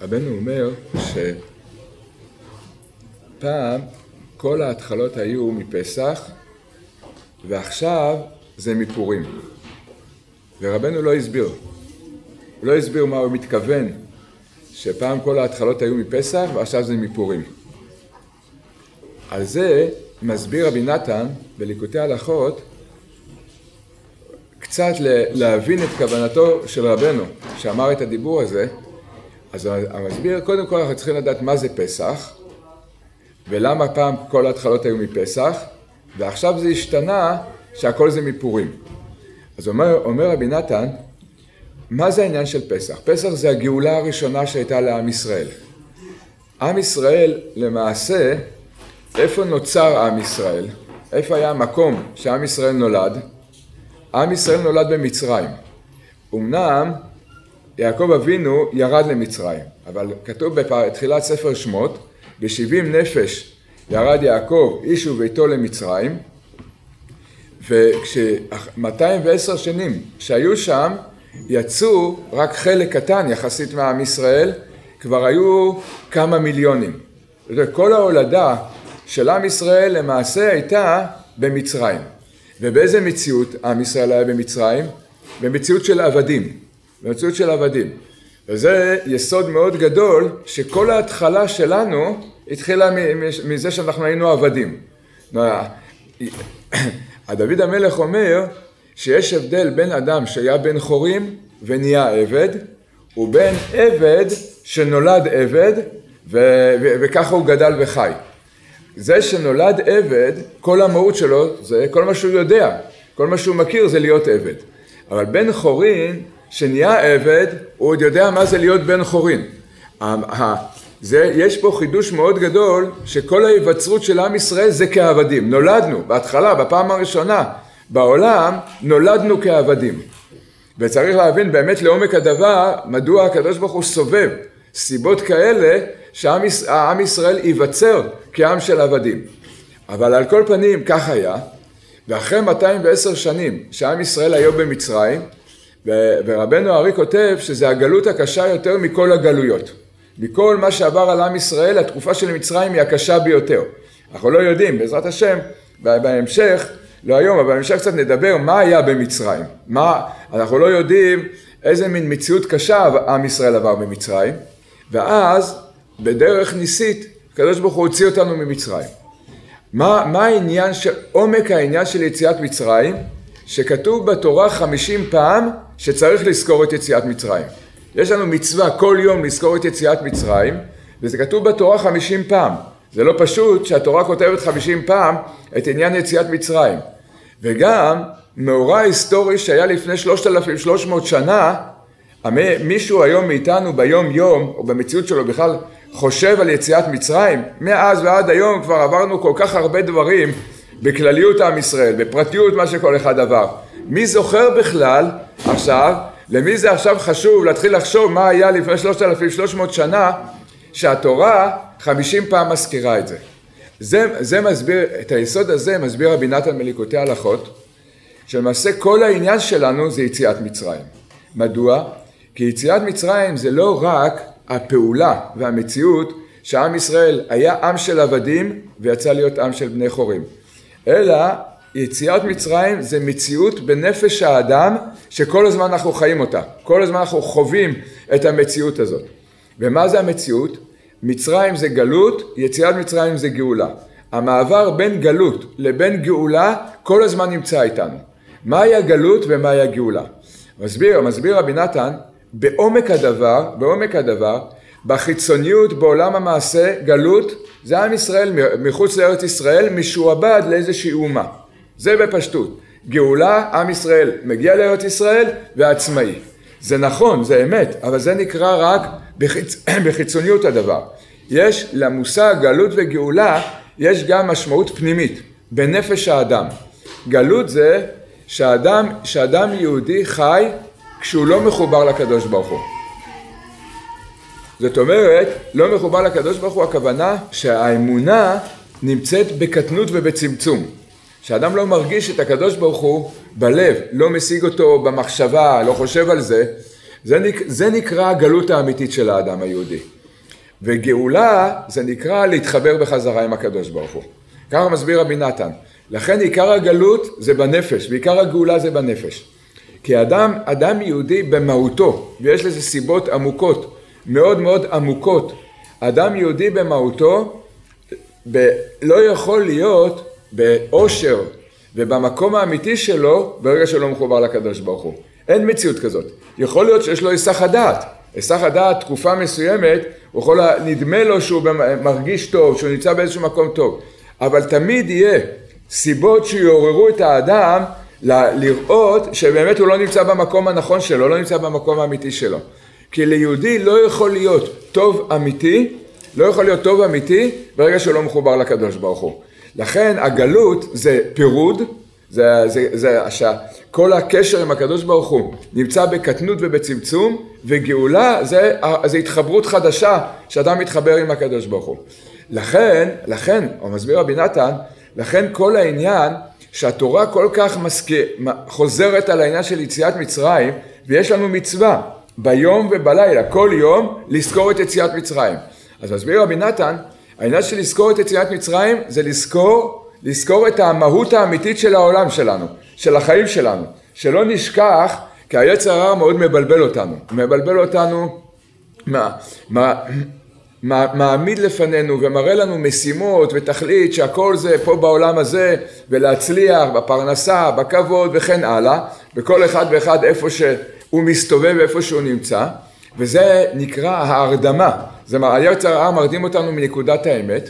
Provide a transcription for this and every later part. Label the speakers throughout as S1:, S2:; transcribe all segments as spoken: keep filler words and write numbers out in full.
S1: רבנו אומר שפעם כל ההתחלות היו מפסח ועכשיו זה מפורים. ורבנו לא הסביר. הוא לא הסביר מה הוא מתכוון שפעם כל ההתחלות היו מפסח ועכשיו זה מפורים. על זה מסביר רבי נתן בליקוטי הלכות קצת להבין את כוונתו של רבנו שאמר את הדיבור הזה. אז המסביר, קודם כל אנחנו צריכים לדעת מה זה פסח ולמה פעם כל ההתחלות היו מפסח ועכשיו זה השתנה שהכל זה מפורים. אז אומר, אומר רבי נתן, מה זה העניין של פסח? פסח זה הגאולה הראשונה שהייתה לעם ישראל. עם ישראל למעשה, איפה נוצר עם ישראל? איפה היה המקום שעם ישראל נולד? עם ישראל נולד במצרים. אמנם יעקב אבינו ירד למצרים, אבל כתוב בתחילת ספר שמות, בשבעים נפש ירד יעקב איש וביתו למצרים, וכש-מאתיים ועשר שנים שהיו שם, יצאו רק חלק קטן יחסית מעם ישראל, כבר היו כמה מיליונים. כל ההולדה של עם ישראל למעשה הייתה במצרים. ובאיזה מציאות עם ישראל היה במצרים? במציאות של עבדים. במציאות של עבדים. וזה יסוד מאוד גדול שכל ההתחלה שלנו התחילה מזה שאנחנו היינו עבדים. דוד המלך אומר שיש הבדל בין אדם שהיה בן חורים ונהיה עבד, ובין עבד שנולד עבד ו- ו- וככה הוא גדל וחי. זה שנולד עבד, כל המהות שלו זה כל מה שהוא יודע, כל מה שהוא מכיר זה להיות עבד. אבל בן חורין שנהיה עבד, הוא עוד יודע מה זה להיות בן חורין. זה, יש פה חידוש מאוד גדול שכל ההיווצרות של עם ישראל זה כעבדים. נולדנו בהתחלה, בפעם הראשונה בעולם, נולדנו כעבדים. וצריך להבין באמת לעומק הדבר, מדוע הקדוש ברוך הוא סובב סיבות כאלה שהעם ישראל ייווצר כעם של עבדים. אבל על כל פנים כך היה, ואחרי מאתיים ועשר שנים שעם ישראל היו במצרים, ורבנו הארי כותב שזה הגלות הקשה יותר מכל הגלויות. מכל מה שעבר על עם ישראל, התקופה של מצרים היא הקשה ביותר. אנחנו לא יודעים, בעזרת השם, בהמשך, לא היום, אבל בהמשך קצת נדבר מה היה במצרים. מה, אנחנו לא יודעים איזה מין מציאות קשה עם ישראל עבר במצרים, ואז בדרך ניסית, הקדוש ברוך הוא הוציא אותנו ממצרים. מה, מה העניין של, עומק העניין של יציאת מצרים? שכתוב בתורה חמישים פעם שצריך לזכור את יציאת מצרים. יש לנו מצווה כל יום לזכור את יציאת מצרים, וזה כתוב בתורה חמישים פעם. זה לא פשוט שהתורה כותבת חמישים פעם את עניין יציאת מצרים. וגם מאורע היסטורי שהיה לפני שלושת אלפים ושלוש מאות שנה, מישהו היום מאיתנו ביום יום, או במציאות שלו בכלל, חושב על יציאת מצרים. מאז ועד היום כבר עברנו כל כך הרבה דברים בכלליות עם ישראל, בפרטיות מה שכל אחד עבר. מי זוכר בכלל עכשיו, למי זה עכשיו חשוב להתחיל לחשוב מה היה לפני שלושת אלפים ושלוש מאות שנה, שהתורה חמישים פעם מזכירה את זה. זה, זה מסביר, את היסוד הזה מסביר רבי נתן בליקוטי הלכות, שלמעשה כל העניין שלנו זה יציאת מצרים. מדוע? כי יציאת מצרים זה לא רק הפעולה והמציאות שעם ישראל היה עם של עבדים ויצא להיות עם של בני חורים. אלא יציאת מצרים זה מציאות בנפש האדם שכל הזמן אנחנו חיים אותה. כל הזמן אנחנו חווים את המציאות הזאת. ומה זה המציאות? מצרים זה גלות, יציאת מצרים זה גאולה. המעבר בין גלות לבין גאולה כל הזמן נמצא איתנו. מהי הגלות ומהי הגאולה? מסביר, מסביר רבי נתן, בעומק הדבר, בעומק הדבר, בחיצוניות בעולם המעשה, גלות, זה עם ישראל מחוץ לארץ ישראל משועבד לאיזושהי אומה. זה בפשטות. גאולה, עם ישראל מגיע לארץ ישראל ועצמאי. זה נכון, זה אמת, אבל זה נקרא רק בחיצ... בחיצוניות הדבר. יש למושג גלות וגאולה, יש גם משמעות פנימית, בנפש האדם. גלות זה שאדם, שאדם יהודי חי כשהוא לא מחובר לקדוש ברוך הוא. זאת אומרת, לא מחובר לקדוש ברוך הוא, הכוונה שהאמונה נמצאת בקטנות ובצמצום. שאדם לא מרגיש את הקדוש ברוך הוא בלב, לא משיג אותו במחשבה, לא חושב על זה, זה, נק, זה נקרא הגלות האמיתית של האדם היהודי. וגאולה זה נקרא להתחבר בחזרה עם הקדוש ברוך הוא. ככה מסביר רבי נתן. לכן עיקר הגלות זה בנפש, ועיקר הגאולה זה בנפש. כי אדם, אדם יהודי במהותו, ויש לזה סיבות עמוקות, מאוד מאוד עמוקות. אדם יהודי במהותו ב, לא יכול להיות באושר ובמקום האמיתי שלו ברגע שלא מחובר לקדוש ברוך הוא. אין מציאות כזאת. יכול להיות שיש לו היסח הדעת. היסח הדעת תקופה מסוימת, הוא יכול, נדמה לו שהוא מרגיש טוב, שהוא נמצא באיזשהו מקום טוב. אבל תמיד יהיה סיבות שיעוררו את האדם לראות שבאמת הוא לא נמצא במקום הנכון שלו, לא נמצא במקום האמיתי שלו. כי ליהודי לא יכול להיות טוב אמיתי, לא יכול להיות טוב אמיתי ברגע שלא מחובר לקדוש ברוך הוא. לכן הגלות זה פירוד, זה, זה, זה, זה, כל הקשר עם הקדוש ברוך הוא נמצא בקטנות ובצמצום, וגאולה זה, זה התחברות חדשה שאדם מתחבר עם הקדוש ברוך הוא. לכן, לכן, הוא מסביר רבי נתן, לכן כל העניין שהתורה כל כך מסכיר, חוזרת על העניין של יציאת מצרים, ויש לנו מצווה ביום ובלילה, כל יום, לזכור את יציאת מצרים. אז מסביר רבי נתן, העניין של לזכור את יציאת מצרים זה לזכור, לזכור את המהות האמיתית של העולם שלנו, של החיים שלנו, שלא נשכח, כי היצר הרע מאוד מבלבל אותנו, מבלבל אותנו, מה, מה, מה, מעמיד לפנינו ומראה לנו משימות ותכלית שהכל זה פה בעולם הזה, ולהצליח בפרנסה, בכבוד וכן הלאה, בכל אחד ואחד איפה שהוא מסתובב ואיפה שהוא נמצא, וזה נקרא ההרדמה. זה מה, היצר הרע מרדים אותנו מנקודת האמת,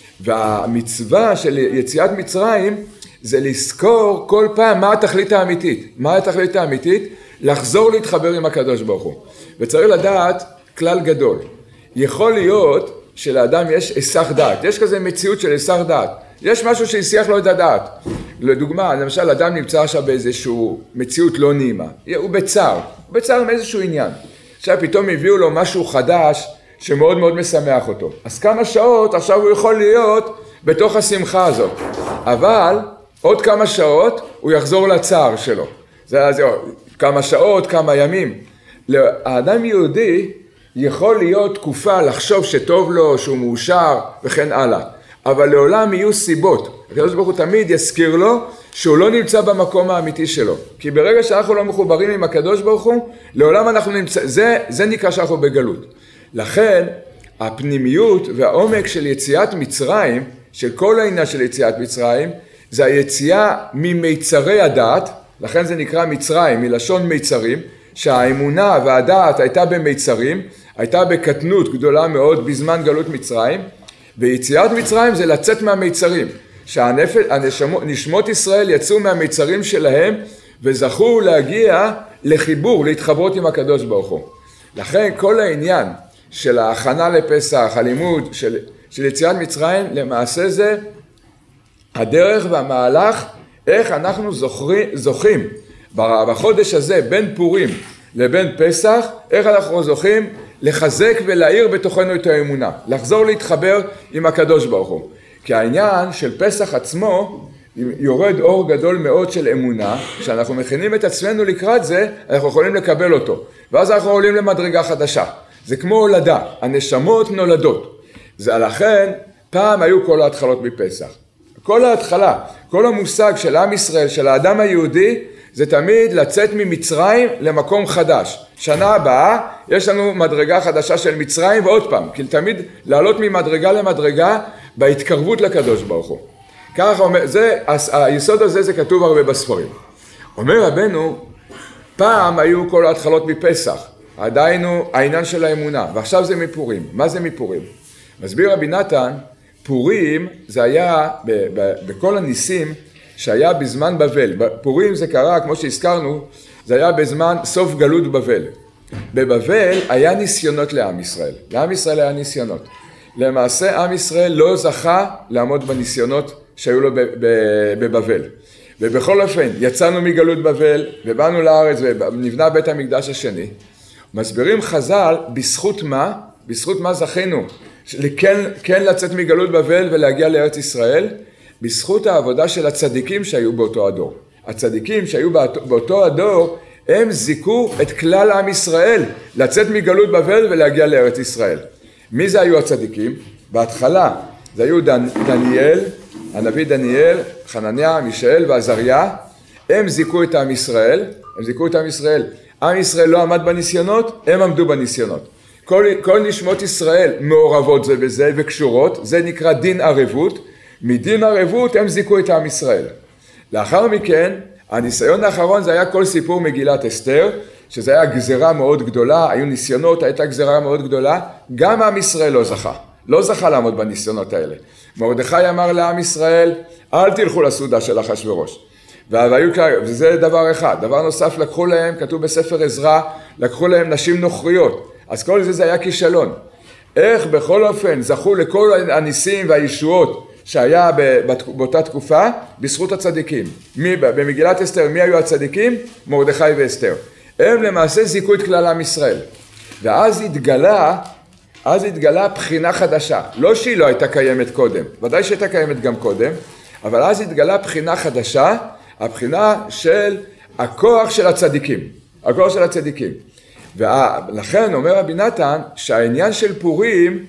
S1: והמצווה של יציאת מצרים זה לזכור כל פעם מה התכלית האמיתית. מה התכלית האמיתית? לחזור להתחבר עם הקדוש ברוך הוא. וצריך לדעת כלל גדול. יכול להיות שלאדם יש היסח דעת. יש כזה מציאות של היסח דעת. יש משהו שהסיח לו את הדעת. לדוגמה, למשל, אדם נמצא עכשיו באיזשהו מציאות לא נעימה. הוא בצער. הוא בצער מאיזשהו עניין. עכשיו פתאום הביאו לו משהו חדש שמאוד מאוד משמח אותו. אז כמה שעות עכשיו הוא יכול להיות בתוך השמחה הזאת. אבל עוד כמה שעות הוא יחזור לצער שלו. זה, זה כמה שעות, כמה ימים. האדם יהודי יכול להיות תקופה לחשוב שטוב לו, שהוא מאושר וכן הלאה. אבל לעולם יהיו סיבות. הקדוש ברוך הוא תמיד יזכיר לו שהוא לא נמצא במקום האמיתי שלו. כי ברגע שאנחנו לא מחוברים עם הקדוש ברוך הוא, לעולם אנחנו נמצא, זה, זה נקרא שאנחנו בגלות. לכן הפנימיות והעומק של יציאת מצרים, של כל העניין של יציאת מצרים, זה היציאה ממיצרי הדעת, לכן זה נקרא מצרים, מלשון מיצרים, שהאמונה והדעת הייתה במיצרים, הייתה בקטנות גדולה מאוד בזמן גלות מצרים, ויציאת מצרים זה לצאת מהמיצרים, שהנשמות ישראל יצאו מהמיצרים שלהם, וזכו להגיע לחיבור, להתחברות עם הקדוש ברוך הוא. לכן כל העניין של ההכנה לפסח, הלימוד של, של יציאת מצרים, למעשה זה הדרך והמהלך, איך אנחנו זוכרים, זוכים בחודש הזה בין פורים לבין פסח, איך אנחנו זוכים לחזק ולהאיר בתוכנו את האמונה, לחזור להתחבר עם הקדוש ברוך הוא. כי העניין של פסח עצמו, יורד אור גדול מאוד של אמונה, שאנחנו מכינים את עצמנו לקראת זה, אנחנו יכולים לקבל אותו. ואז אנחנו עולים למדרגה חדשה. זה כמו הולדה, הנשמות נולדות. זה לכן, פעם היו כל ההתחלות מפסח. כל ההתחלה, כל המושג של עם ישראל, של האדם היהודי, זה תמיד לצאת ממצרים למקום חדש. שנה הבאה יש לנו מדרגה חדשה של מצרים ועוד פעם, כי תמיד לעלות ממדרגה למדרגה בהתקרבות לקדוש ברוך הוא. ככה אומר, זה, היסוד הזה זה כתוב הרבה בספרים. אומר רבנו, פעם היו כל ההתחלות מפסח, עדיין הוא העניין של האמונה, ועכשיו זה מפורים. מה זה מפורים? מסביר רבי נתן, פורים זה היה ב- ב- בכל הניסים שהיה בזמן בבל. פורים זה קרה, כמו שהזכרנו, זה היה בזמן סוף גלות בבל. בבבל היה ניסיונות לעם ישראל. לעם ישראל היה ניסיונות. למעשה עם ישראל לא זכה לעמוד בניסיונות שהיו לו בבבל. ובכל אופן יצאנו מגלות בבל ובאנו לארץ ונבנה בית המקדש השני. מסבירים חז"ל בזכות מה? בזכות מה זכינו? כן, כן לצאת מגלות בבל ולהגיע לארץ ישראל? בזכות העבודה של הצדיקים שהיו באותו הדור. הצדיקים שהיו באותו הדור הם זיקו את כלל עם ישראל לצאת מגלות בבל ולהגיע לארץ ישראל. מי זה היו הצדיקים? בהתחלה זה היו דן, דניאל, הנביא דניאל, חנניה, מישאל ועזריה. הם זיקו את עם ישראל, הם זיקו את עם ישראל. עם ישראל לא עמד בניסיונות, הם עמדו בניסיונות. כל, כל נשמות ישראל מעורבות זה בזה וקשורות, זה נקרא דין ערבות. מדין ערבות הם זיקו את עם ישראל. לאחר מכן, הניסיון האחרון זה היה כל סיפור מגילת אסתר, שזה היה גזרה מאוד גדולה, היו ניסיונות, הייתה גזרה מאוד גדולה, גם עם ישראל לא זכה, לא זכה לעמוד בניסיונות האלה. מרדכי אמר לעם ישראל, אל תלכו לסעודה של אחשוורוש. וזה דבר אחד. דבר נוסף, לקחו להם, כתוב בספר עזרא, לקחו להם נשים נוכריות. אז כל זה זה היה כישלון. איך בכל אופן זכו לכל הניסים והישועות שהיה באותה תקופה? בזכות הצדיקים. מי, במגילת אסתר, מי היו הצדיקים? מרדכי ואסתר. הם למעשה זיקו את כלל עם ישראל. ואז התגלה, אז התגלה בחינה חדשה. לא שהיא לא הייתה קיימת קודם, ודאי שהייתה קיימת גם קודם, אבל אז התגלה בחינה חדשה, הבחינה של הכוח של הצדיקים. הכוח של הצדיקים. ולכן אומר רבי נתן שהעניין של פורים,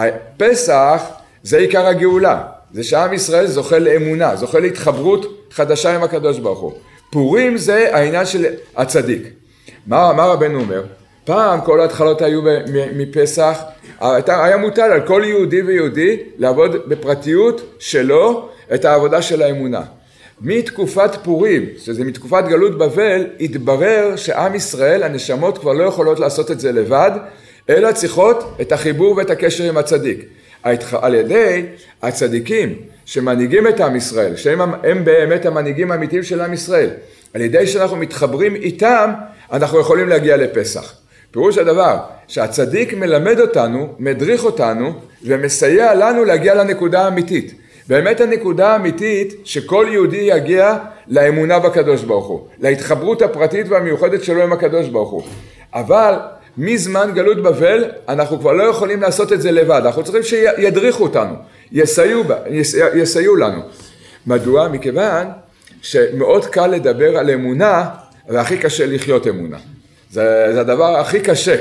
S1: פסח זה עיקר הגאולה. זה שעם ישראל זוכה לאמונה, זוכה להתחברות חדשה עם הקדוש ברוך הוא. פורים זה העניין של הצדיק. מה, מה רבנו אומר? פעם כל ההתחלות היו מפסח, היה מוטל על כל יהודי ויהודי לעבוד בפרטיות שלו את העבודה של האמונה. מתקופת פורים, שזה מתקופת גלות בבל, התברר שעם ישראל, הנשמות כבר לא יכולות לעשות את זה לבד, אלא צריכות את החיבור ואת הקשר עם הצדיק. על ידי הצדיקים שמנהיגים את עם ישראל, שהם הם באמת המנהיגים האמיתיים של עם ישראל, על ידי שאנחנו מתחברים איתם, אנחנו יכולים להגיע לפסח. פירוש הדבר שהצדיק מלמד אותנו, מדריך אותנו ומסייע לנו להגיע לנקודה האמיתית. באמת הנקודה האמיתית שכל יהודי יגיע לאמונה בקדוש ברוך הוא, להתחברות הפרטית והמיוחדת שלו עם הקדוש ברוך הוא. אבל מזמן גלות בבל אנחנו כבר לא יכולים לעשות את זה לבד, אנחנו צריכים שידריכו אותנו, יסייעו, יסייעו לנו. מדוע? מכיוון שמאוד קל לדבר על אמונה והכי קשה לחיות אמונה. זה, זה הדבר הכי קשה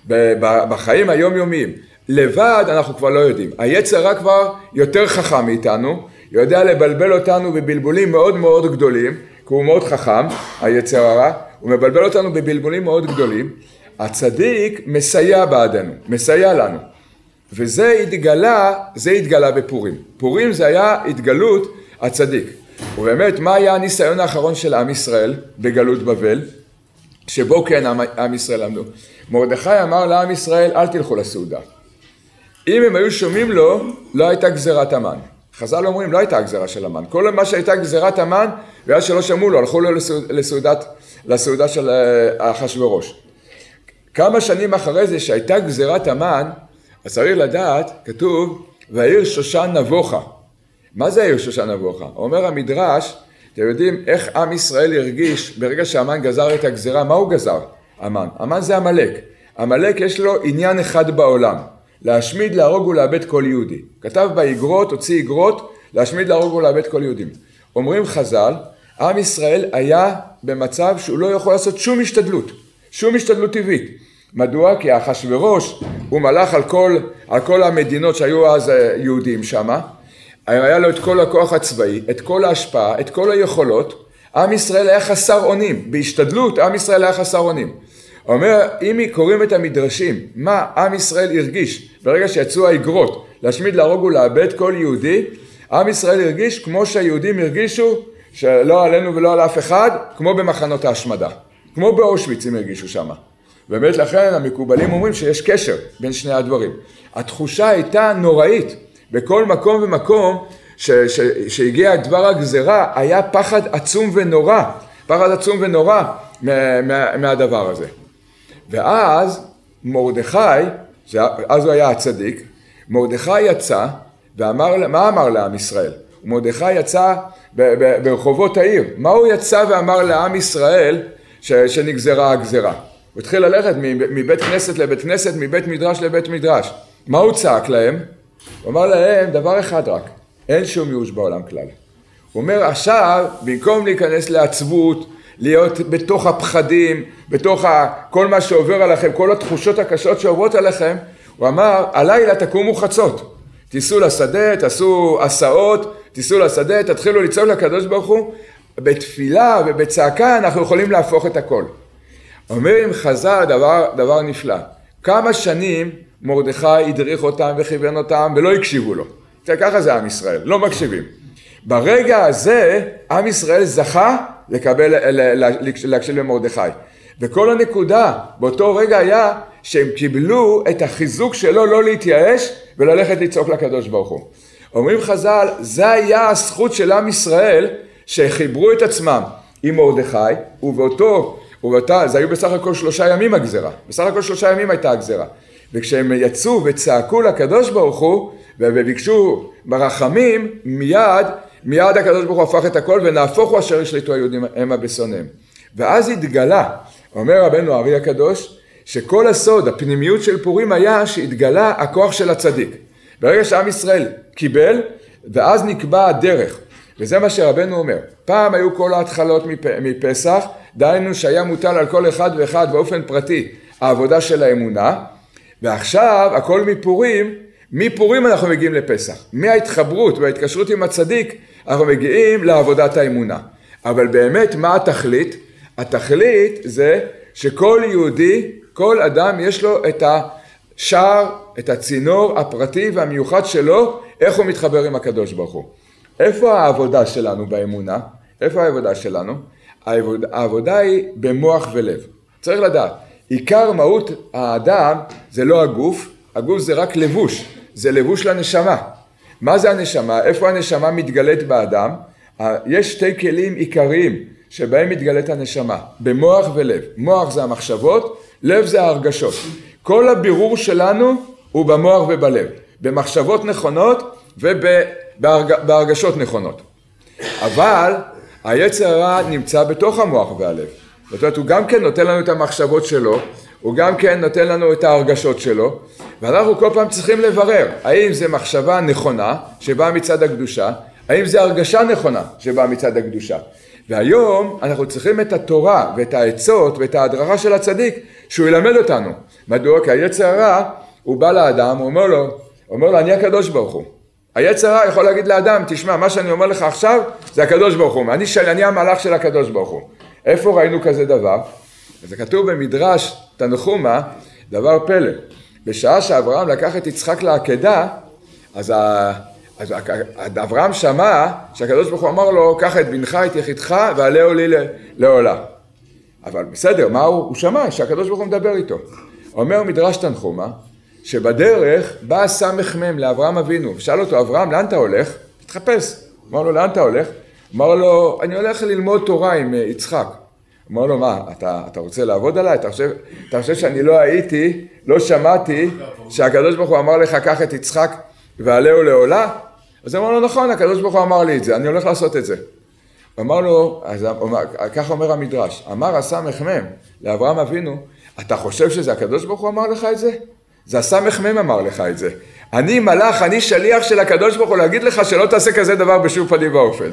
S1: בחיים היומיומיים. לבד אנחנו כבר לא יודעים. היצר הרע כבר יותר חכם מאיתנו, יודע לבלבל אותנו בבלבולים מאוד מאוד גדולים, כי הוא מאוד חכם, היצר הרע, הוא מבלבל אותנו בבלבולים מאוד גדולים. הצדיק מסייע בעדנו, מסייע לנו. וזה התגלה, זה התגלה בפורים. פורים זה היה התגלות הצדיק. ובאמת, מה היה הניסיון האחרון של עם ישראל בגלות בבל? שבו כן עם, עם ישראל עמדו. מרדכי אמר לעם ישראל, אל תלכו לסעודה. אם הם היו שומעים לו, לא הייתה גזירת המן. חז"ל אומרים, לא הייתה גזירה של המן. כל מה שהייתה גזירת המן, ואז שלא שמעו לו, הלכו לו לסעודת, לסעודה של אחשוורוש. כמה שנים אחרי זה שהייתה גזירת המן, אז צריך לדעת, כתוב, והעיר שושן נבוכה. מה זה העיר שושן נבוכה? אומר המדרש, אתם יודעים איך עם ישראל הרגיש ברגע שהמן גזר את הגזירה, מה הוא גזר? המן. המן זה המלאק. המלאק יש לו עניין אחד בעולם. להשמיד, להרוג ולאבד כל יהודי. כתב באגרות, הוציא אגרות, להשמיד, להרוג ולאבד כל יהודים. אומרים חז"ל, עם ישראל היה במצב שהוא לא יכול לעשות שום השתדלות, שום השתדלות טבעית. מדוע? כי אחשוורוש הוא מלך על כל, על כל המדינות שהיו אז יהודים שם, היה לו את כל הכוח הצבאי, את כל ההשפעה, את כל היכולות. עם ישראל היה חסר אונים, בהשתדלות עם ישראל היה חסר אונים. אומר, אם קוראים את המדרשים, מה עם ישראל הרגיש ברגע שיצאו האגרות להשמיד, להרוג ולאבד כל יהודי, עם ישראל הרגיש כמו שהיהודים הרגישו, שלא עלינו ולא על אף אחד, כמו במחנות ההשמדה, כמו באושוויץ הם הרגישו שם. באמת לכן המקובלים אומרים שיש קשר בין שני הדברים. התחושה הייתה נוראית, בכל מקום ומקום ש, ש, שהגיע דבר הגזרה, היה פחד עצום ונורא, פחד עצום ונורא מה, מה, מהדבר הזה. ואז מרדכי, אז הוא היה הצדיק, מרדכי יצא ואמר, מה אמר לעם ישראל? מרדכי יצא ב, ב, ברחובות העיר. מה הוא יצא ואמר לעם ישראל ש, שנגזרה הגזרה? הוא התחיל ללכת מבית כנסת לבית כנסת, מבית מדרש לבית מדרש. מה הוא צעק להם? הוא אמר להם דבר אחד רק, אין שום ייאוש בעולם כלל. הוא אומר עכשיו, במקום להיכנס לעצבות, להיות בתוך הפחדים, בתוך כל מה שעובר עליכם, כל התחושות הקשות שעוברות עליכם, הוא אמר, הלילה תקומו חצות, תיסעו לשדה, תעשו הסעות, תיסעו לשדה, תתחילו לצעוק לקדוש ברוך הוא, בתפילה ובצעקה אנחנו יכולים להפוך את הכל. אומרים חז"ל דבר, דבר נפלא, כמה שנים מרדכי הדריך אותם וכיוון אותם ולא הקשיבו לו. ככה זה עם ישראל, לא מקשיבים. ברגע הזה עם ישראל זכה לקבל, להקשיב למרדכי. וכל הנקודה באותו רגע היה שהם קיבלו את החיזוק שלו לא להתייאש וללכת לצעוק לקדוש ברוך הוא. אומרים חז"ל, זה היה הזכות של עם ישראל שחיברו את עצמם עם מרדכי, ובאותו, ובאותה, זה היו בסך הכל שלושה ימים הגזרה. בסך הכל שלושה ימים הייתה הגזרה. וכשהם יצאו וצעקו לקדוש ברוך הוא, וביקשו ברחמים, מיד, מיד הקדוש ברוך הוא הפך את הכל, ונהפוכו אשר ישליטו היהודים המה בשונאיהם. ואז התגלה, אומר רבנו הארי הקדוש, שכל הסוד, הפנימיות של פורים היה שהתגלה הכוח של הצדיק. ברגע שעם ישראל קיבל, ואז נקבע הדרך. וזה מה שרבנו אומר. פעם היו כל ההתחלות מפסח, דהיינו שהיה מוטל על כל אחד ואחד באופן פרטי העבודה של האמונה, ועכשיו הכל מפורים, מפורים אנחנו מגיעים לפסח. מההתחברות וההתקשרות עם הצדיק, אנחנו מגיעים לעבודת האמונה. אבל באמת מה התכלית? התכלית זה שכל יהודי, כל אדם יש לו את השער, את הצינור הפרטי והמיוחד שלו, איך הוא מתחבר עם הקדוש ברוך הוא. איפה העבודה שלנו באמונה? איפה העבודה שלנו? העבודה, העבודה היא במוח ולב. צריך לדעת, עיקר מהות האדם זה לא הגוף, הגוף זה רק לבוש, זה לבוש לנשמה. מה זה הנשמה? איפה הנשמה מתגלית באדם? יש שתי כלים עיקריים שבהם מתגלית הנשמה, במוח ולב. מוח זה המחשבות, לב זה ההרגשות. כל הבירור שלנו הוא במוח ובלב, במחשבות נכונות ובהרגשות נכונות. אבל היצר הרע נמצא בתוך המוח והלב. זאת אומרת, הוא גם כן נותן לנו את המחשבות שלו, הוא גם כן נותן לנו את ההרגשות שלו, ואנחנו כל פעם צריכים לברר, האם זה מחשבה נכונה שבאה מצד הקדושה, האם זה הרגשה נכונה שבאה מצד הקדושה. והיום אנחנו צריכים את התורה ואת העצות ואת ההדרכה של הצדיק שהוא ילמד אותנו. מדוע? כי היצר הרע הוא בא לאדם, הוא אומר לו, אומר לו, אני הקדוש ברוך הוא. היצר הרע יכול להגיד לאדם, תשמע, מה שאני אומר לך עכשיו זה הקדוש ברוך הוא, אני, אני המלאך של הקדוש ברוך הוא. איפה ראינו כזה דבר? זה כתוב במדרש תנחומה, דבר פלא. בשעה שאברהם לקח את יצחק לעקדה, אז, ה... אז אברהם שמע שהקדוש ברוך הוא אמר לו, קח את בנך, את יחידך, ועלהו לי לעולה. אבל בסדר, מה הוא? הוא שמע שהקדוש ברוך הוא מדבר איתו. אומר מדרש תנחומה, שבדרך בא סמך מם לאברהם אבינו, ושאל אותו, אברהם, לאן אתה הולך? תתחפש. אמר לו, לאן אתה הולך? אמר לו, אני הולך ללמוד תורה עם יצחק. אמר לו, מה, אתה, אתה רוצה לעבוד עליי? אתה חושב, אתה חושב שאני לא הייתי, לא שמעתי, שהקדוש ברוך הוא אמר לך, קח את יצחק ועלהו לעולה? אז אמר לו, נכון, הקדוש ברוך הוא אמר לי את זה, אני הולך לעשות את זה. אמר לו, אז ככה אומר המדרש, אמר הסמך מם לאברהם אבינו, אתה חושב שזה הקדוש ברוך הוא אמר לך את זה? זה הסמך מם אמר לך את זה. אני מלאך, אני שליח של הקדוש ברוך הוא להגיד לך שלא תעשה כזה דבר בשום פנים ואופן.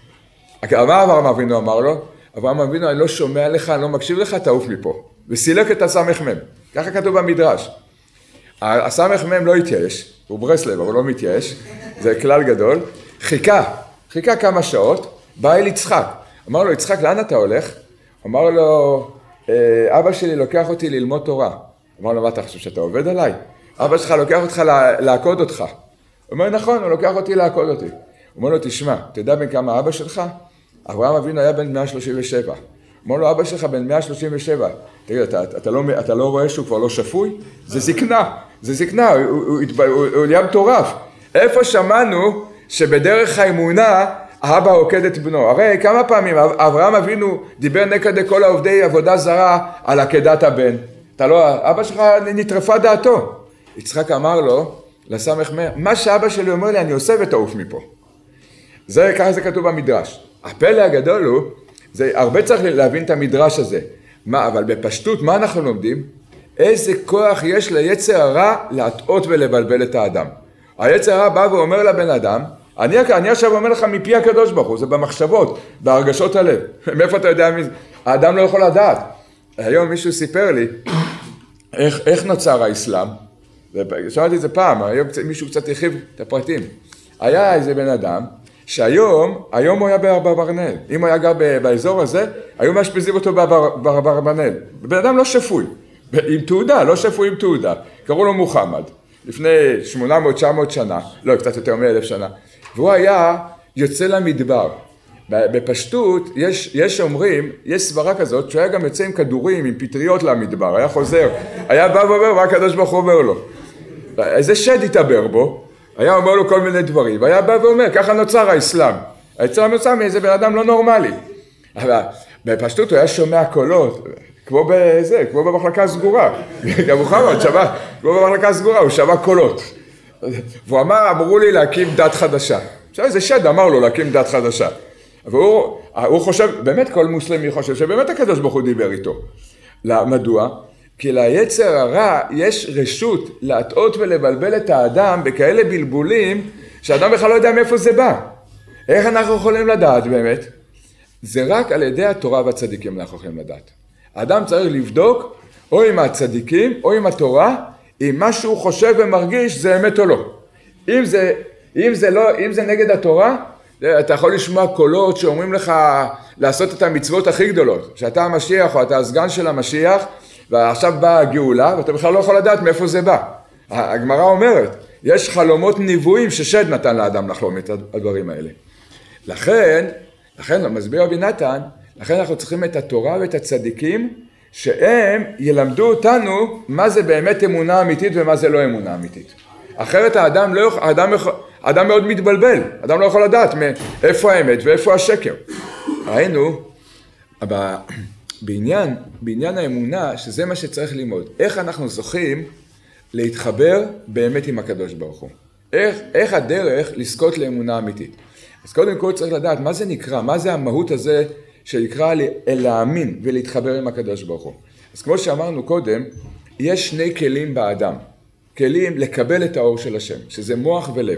S1: מה אברהם אבינו אמר לו? אברהם אבינו, אני לא שומע לך, אני לא מקשיב לך, תעוף מפה. וסילק את הסמך מם. ככה כתוב במדרש. הסמך מם לא התייאש, הוא ברסלב, אבל לא מתייאש, זה כלל גדול. חיכה, חיכה כמה שעות, בא אל יצחק. אמר לו, יצחק, לאן אתה הולך? אמר לו, אבא שלי לוקח אותי ללמוד תורה. אמר לו, מה אתה חושב שאתה עובד עליי? אבא שלך לוקח אותך לעקוד אותך. הוא אומר, נכון, הוא לוקח אותי לעקוד אותי. הוא אומר לו, תשמע, תדע בין כמה אבא שלך? אברהם אבינו היה בן מאה שלושים ושבע. אמר לו, אבא שלך בן מאה שלושים ושבע. תגיד, אתה, אתה, לא, אתה לא רואה שהוא כבר לא שפוי? זה זקנה, זה זקנה, הוא, הוא, הוא, הוא, הוא נהיה מטורף. איפה שמענו שבדרך האמונה האבא עוקד את בנו? הרי כמה פעמים אברהם אבינו דיבר נגד כל העובדי עבודה זרה על עקדת הבן. אתה לא, אבא שלך נטרפה דעתו. יצחק אמר לו, לסמך מם, מה שאבא שלי אומר לי, אני עושה ותעוף מפה. זה, ככה זה כתוב במדרש. הפלא הגדול הוא, זה הרבה צריך להבין את המדרש הזה. מה, אבל בפשטות, מה אנחנו לומדים? איזה כוח יש ליצר הרע להטעות ולבלבל את האדם. היצר הרע בא ואומר לבן אדם, אני, אני עכשיו אומר לך מפי הקדוש ברוך הוא, זה במחשבות, בהרגשות הלב. מאיפה אתה יודע מזה? האדם לא יכול לדעת. היום מישהו סיפר לי איך, איך נוצר האסלאם, שמעתי את זה פעם, היום מישהו קצת הרחיב את הפרטים. היה איזה בן אדם שהיום, היום הוא היה באברבנאל. אם הוא היה גר באזור הזה, היו מאשפזים אותו באברבנאל. בן אדם לא שפוי, עם תעודה, לא שפוי עם תעודה. קראו לו מוחמד, לפני שמונה מאות תשע מאות שנה, לא, קצת יותר מאלף שנה. והוא היה יוצא למדבר. בפשטות, יש, יש אומרים, יש סברה כזאת, שהוא היה גם יוצא עם כדורים, עם פטריות למדבר, היה חוזר, היה בא ואומר, מה הקדוש ברוך הוא אומר לו? איזה שד התעבר בו, היה אומר לו כל מיני דברים, והיה בא ואומר, ככה נוצר האסלאם. האסלאם נוצר מאיזה בן אדם לא נורמלי. אבל בפשטות הוא היה שומע קולות, כמו בזה, כמו במחלקה סגורה. גם מוחמד שמע, כמו במחלקה סגורה, הוא שמע קולות. והוא אמר, אמרו לי להקים דת חדשה. עכשיו איזה שד אמר לו להקים דת חדשה. והוא הוא חושב, באמת כל מוסלמי חושב שבאמת הקדוש ברוך הוא דיבר איתו. מדוע? כי ליצר הרע יש רשות להטעות ולבלבל את האדם בכאלה בלבולים שהאדם בכלל לא יודע מאיפה זה בא. איך אנחנו יכולים לדעת באמת? זה רק על ידי התורה והצדיקים אנחנו יכולים לדעת. האדם צריך לבדוק או עם הצדיקים או עם התורה, אם מה שהוא חושב ומרגיש זה אמת או לא. אם זה, אם זה לא, אם זה נגד התורה, אתה יכול לשמוע קולות שאומרים לך לעשות את המצוות הכי גדולות, שאתה המשיח או אתה הסגן של המשיח, ועכשיו באה הגאולה, ואתה בכלל לא יכול לדעת מאיפה זה בא. הגמרא אומרת, יש חלומות ניבואים ששד נתן לאדם לחלום את הדברים האלה. לכן, לכן, מסביר רבי נתן, לכן אנחנו צריכים את התורה ואת הצדיקים, שהם ילמדו אותנו מה זה באמת אמונה אמיתית ומה זה לא אמונה אמיתית. אחרת האדם, לא, האדם, האדם מאוד מתבלבל, האדם לא יכול לדעת מאיפה האמת ואיפה השקר. ראינו, בעניין, בעניין האמונה, שזה מה שצריך ללמוד, איך אנחנו זוכים להתחבר באמת עם הקדוש ברוך הוא. איך, איך הדרך לזכות לאמונה אמיתית. אז קודם כל צריך לדעת מה זה נקרא, מה זה המהות הזה שנקרא להאמין ולהתחבר עם הקדוש ברוך הוא. אז כמו שאמרנו קודם, יש שני כלים באדם. כלים לקבל את האור של השם, שזה מוח ולב.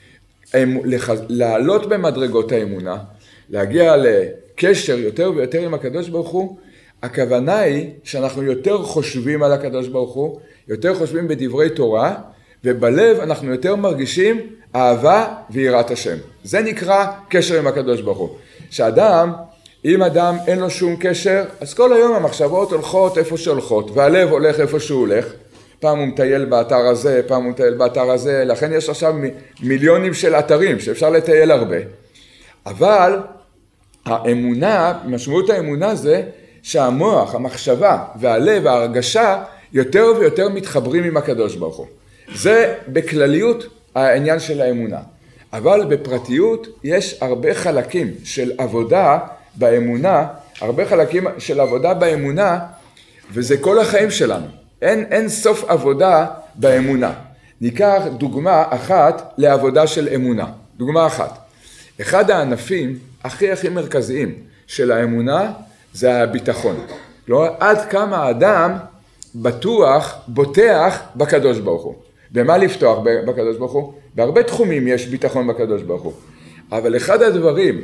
S1: לעלות במדרגות האמונה, להגיע לקשר יותר ויותר עם הקדוש ברוך הוא, הכוונה היא שאנחנו יותר חושבים על הקדוש ברוך הוא, יותר חושבים בדברי תורה, ובלב אנחנו יותר מרגישים אהבה ויראת השם. זה נקרא קשר עם הקדוש ברוך הוא. שאדם, אם אדם אין לו שום קשר, אז כל היום המחשבות הולכות איפה שהולכות, והלב הולך איפה שהוא הולך. פעם הוא מטייל באתר הזה, פעם הוא מטייל באתר הזה, לכן יש עכשיו מיליונים של אתרים שאפשר לטייל הרבה. אבל האמונה, משמעות האמונה זה שהמוח, המחשבה והלב, ההרגשה, יותר ויותר מתחברים עם הקדוש ברוך הוא. זה בכלליות העניין של האמונה. אבל בפרטיות יש הרבה חלקים של עבודה באמונה, הרבה חלקים של עבודה באמונה, וזה כל החיים שלנו. אין, אין סוף עבודה באמונה. ניקח דוגמה אחת לעבודה של אמונה. דוגמה אחת. אחד הענפים הכי הכי מרכזיים של האמונה זה הביטחון. לא, עד כמה האדם בטוח, בוטח בקדוש ברוך הוא. במה לפתוח בקדוש ברוך הוא? בהרבה תחומים יש ביטחון בקדוש ברוך הוא. אבל אחד הדברים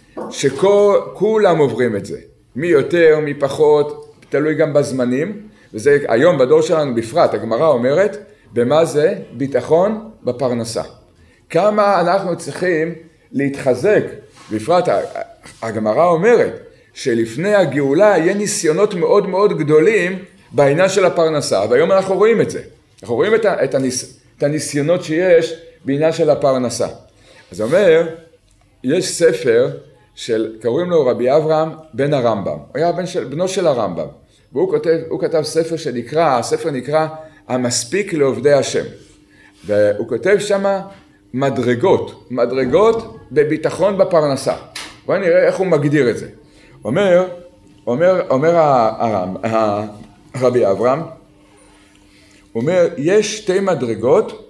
S1: שכולם עוברים את זה, מי יותר, מי פחות, תלוי גם בזמנים, וזה היום בדור שלנו בפרט, הגמרא אומרת, במה זה? ביטחון בפרנסה. כמה אנחנו צריכים להתחזק, בפרט הגמרא אומרת, שלפני הגאולה יהיה ניסיונות מאוד מאוד גדולים בעניין של הפרנסה, והיום אנחנו רואים את זה. אנחנו רואים את, את, הניס, את הניסיונות שיש בעניין של הפרנסה. אז אומר, יש ספר של, קוראים לו רבי אברהם בן הרמב"ם, הוא היה בן של, בנו של הרמב"ם, והוא כותב, הוא כתב ספר שנקרא, הספר נקרא המספיק לעובדי השם. והוא כותב שמה מדרגות, מדרגות בביטחון בפרנסה. בואו נראה איך הוא מגדיר את זה. אומר, אומר, אומר הרבי אברהם, הוא אומר, יש שתי מדרגות,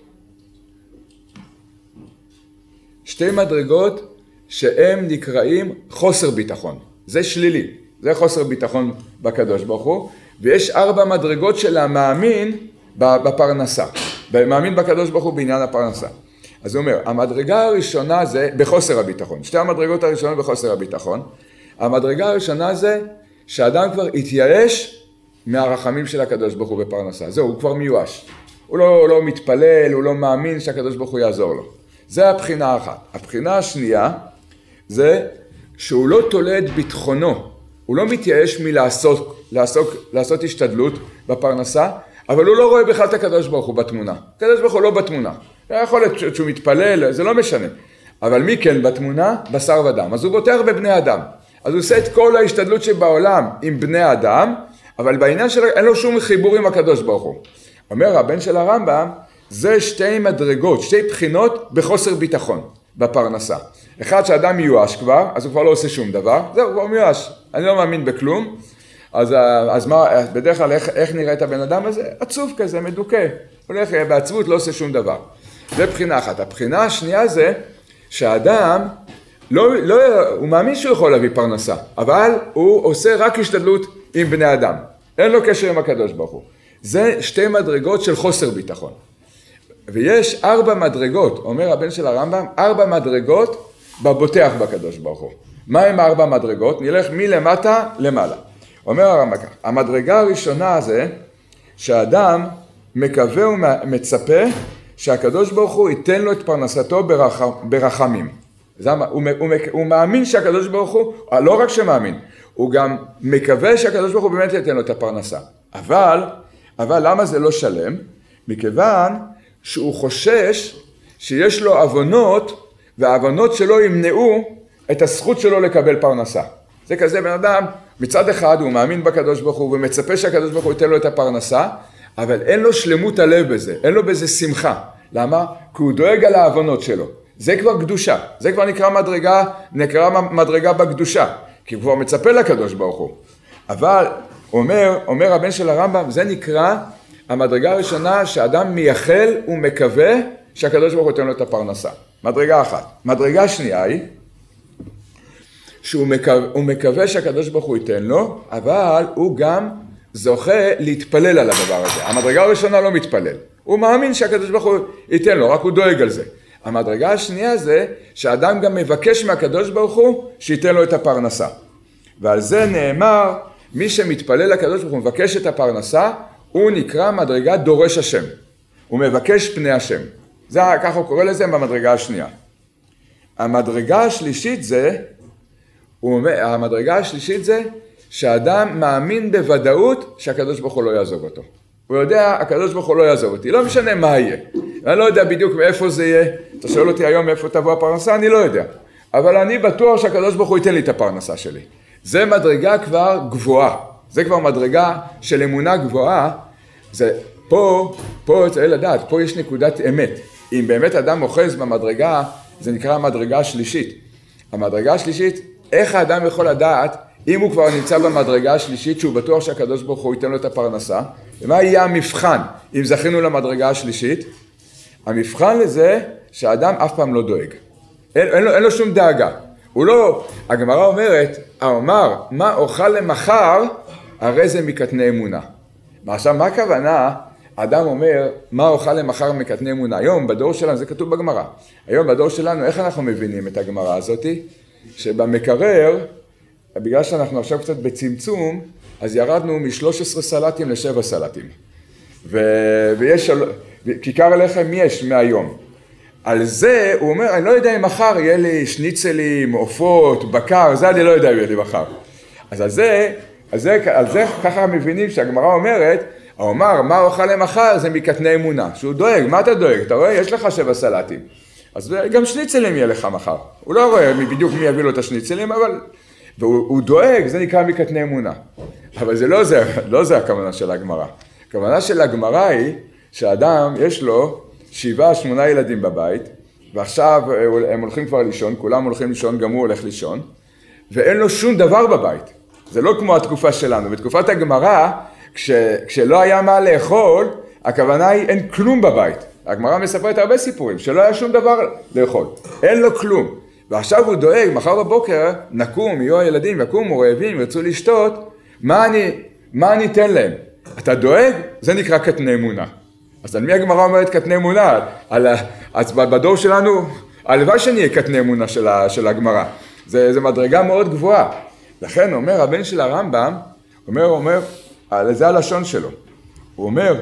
S1: שתי מדרגות שהם נקראים חוסר ביטחון. זה שלילי, זה חוסר ביטחון בקדוש ברוך הוא, ויש ארבע מדרגות של המאמין בפרנסה, מאמין בקדוש ברוך הוא בעניין הפרנסה. אז הוא אומר, המדרגה הראשונה זה בחוסר הביטחון, שתי המדרגות הראשונות בחוסר הביטחון, המדרגה הראשונה זה שאדם כבר התייאש מהרחמים של הקדוש ברוך הוא בפרנסה. זהו, הוא כבר מיואש. הוא לא, לא מתפלל, הוא לא מאמין שהקדוש ברוך הוא יעזור לו. זה הבחינה האחת. הבחינה השנייה זה שהוא לא תולה את ביטחונו. הוא לא מתייאש מלעסוק, לעסוק, לעשות השתדלות בפרנסה, אבל הוא לא רואה בכלל את הקדוש ברוך הוא בתמונה. הקדוש ברוך הוא לא בתמונה. יכול להיות שהוא מתפלל, זה לא משנה. אבל מי כן בתמונה? בשר ודם. אז הוא בוטח בבני אדם. אז הוא עושה את כל ההשתדלות שבעולם עם בני אדם, אבל בעניין שלו אין לו שום חיבור עם הקדוש ברוך הוא. אומר הבן של הרמב"ם, זה שתי מדרגות, שתי בחינות בחוסר ביטחון בפרנסה. אחד שאדם מיואש כבר, אז הוא כבר לא עושה שום דבר, זהו, הוא כבר מיואש, אני לא מאמין בכלום, אז, אז מה, בדרך כלל איך, איך נראה את הבן אדם הזה? עצוב כזה, מדוכא, הולך בעצבות, לא עושה שום דבר. זה בחינה אחת. הבחינה השנייה זה שהאדם, לא, לא, הוא מאמין שהוא יכול להביא פרנסה, אבל הוא עושה רק השתדלות עם בני אדם. אין לו קשר עם הקדוש ברוך הוא. זה שתי מדרגות של חוסר ביטחון. ויש ארבע מדרגות, אומר הבן של הרמב"ם, ארבע מדרגות בבוטח בקדוש ברוך הוא. מה הם ארבע מדרגות? נלך מלמטה למעלה. אומר הרמב"ם כך, המדרגה הראשונה זה שהאדם מקווה ומצפה שהקדוש ברוך הוא ייתן לו את פרנסתו ברח, ברחמים. זה, הוא, הוא, הוא מאמין שהקדוש ברוך הוא, לא רק שמאמין, הוא גם מקווה שהקדוש ברוך הוא באמת ייתן לו את הפרנסה. אבל, אבל למה זה לא שלם? מכיוון שהוא חושש שיש לו אבונות, והאבונות שלו ימנעו את הזכות שלו לקבל פרנסה. זה כזה בן אדם, מצד אחד הוא מאמין בקדוש ברוך הוא ומצפה שהקדוש ברוך הוא ייתן לו את הפרנסה, אבל אין לו שלמות הלב בזה, אין לו בזה שמחה. למה? כי הוא דואג על האבונות שלו. זה כבר קדושה, זה כבר נקרא מדרגה, נקרא מדרגה בקדושה, כי הוא כבר מצפה לקדוש ברוך הוא. אבל אומר, אומר הבן של הרמב"ם, זה נקרא המדרגה הראשונה שאדם מייחל ומקווה שהקדוש ברוך הוא ייתן לו את הפרנסה. מדרגה אחת. מדרגה שנייה היא שהוא מקווה, הוא מקווה שהקדוש ברוך הוא ייתן לו, אבל הוא גם זוכה להתפלל על הדבר הזה. המדרגה הראשונה לא מתפלל. הוא מאמין שהקדוש ברוך הוא ייתן לו, רק הוא דואג על זה. המדרגה השנייה זה שהאדם גם מבקש מהקדוש ברוך הוא שייתן לו את הפרנסה. ועל זה נאמר, מי שמתפלל לקדוש ברוך הוא מבקש את הפרנסה, הוא נקרא מדרגה דורש השם. הוא מבקש פני השם. זה ככה הוא קורא לזה במדרגה השנייה. המדרגה השלישית זה, הוא אומר, המדרגה השלישית זה שהאדם מאמין בוודאות שהקדוש ברוך הוא לא יעזוב אותו. הוא יודע, הקדוש ברוך הוא לא יעזוב אותי, לא משנה מה יהיה. אני לא יודע בדיוק מאיפה זה יהיה. אתה שואל אותי היום מאיפה תבוא הפרנסה, אני לא יודע. אבל אני בטוח שהקדוש ברוך הוא ייתן לי את הפרנסה שלי. זה מדרגה כבר גבוהה. זה כבר מדרגה של אמונה גבוהה. זה פה, פה צריך לדעת, פה יש נקודת אמת. אם באמת אדם אוחז במדרגה, זה נקרא המדרגה השלישית. המדרגה השלישית, איך האדם יכול לדעת, אם הוא כבר נמצא במדרגה השלישית, שהוא בטוח שהקדוש ברוך הוא ייתן לו את הפרנסה, ומה יהיה המבחן, אם זכינו למדרגה השלישית? המבחן לזה, שהאדם אף פעם לא דואג. אין, אין, לו, אין לו שום דאגה. הוא לא, הגמרא אומרת, האומר, מה אוכל למחר, הרי זה מקטני אמונה. עכשיו, מה הכוונה? האדם אומר, מה אוכל למחר מקטני אמונה? היום, בדור שלנו, זה כתוב בגמרא. היום, בדור שלנו, איך אנחנו מבינים את הגמרא הזאת? שבמקרר, בגלל שאנחנו עכשיו קצת בצמצום, אז ירדנו מ-שלושה עשר סלטים ל-שבעה סלטים. ו... ויש, כיכר לחם יש מהיום. על זה הוא אומר, אני לא יודע אם מחר יהיה לי שניצלים, עופות, בקר, זה אני לא יודע אם יהיה לי מחר. אז על זה, על זה, על זה ככה מבינים שהגמרא אומרת, האומר, מה אוכל למחר זה מקטני אמונה. שהוא דואג, מה אתה דואג? אתה רואה, יש לך שבע סלטים. אז גם שניצלים יהיה לך מחר. הוא לא רואה בדיוק מי יביא לו את השניצלים, אבל... והוא דואג, זה נקרא מקטני אמונה. אבל זה לא זה, לא זה הכוונה של הגמרא. הכוונה של הגמרא היא שאדם יש לו שבעה, שמונה ילדים בבית, ועכשיו הם הולכים כבר לישון, כולם הולכים לישון, גם הוא הולך לישון, ואין לו שום דבר בבית. זה לא כמו התקופה שלנו. בתקופת הגמרא, כש, כשלא היה מה לאכול, הכוונה היא אין כלום בבית. הגמרא מספרת הרבה סיפורים, שלא היה שום דבר לאכול. אין לו כלום. ועכשיו הוא דואג, מחר בבוקר נקום, יהיו הילדים, יקומו רעבים, ירצו לשתות, מה אני, מה אני אתן להם? אתה דואג? זה נקרא קטני אמונה. אז על מי הגמרא אומרת קטני אמונה? על, אז בדור שלנו, הלוואי שנהיה קטני אמונה של, של הגמרא. זה, זה מדרגה מאוד גבוהה. לכן אומר הבן של הרמב"ם, אומר, אומר, זה הלשון שלו. הוא אומר,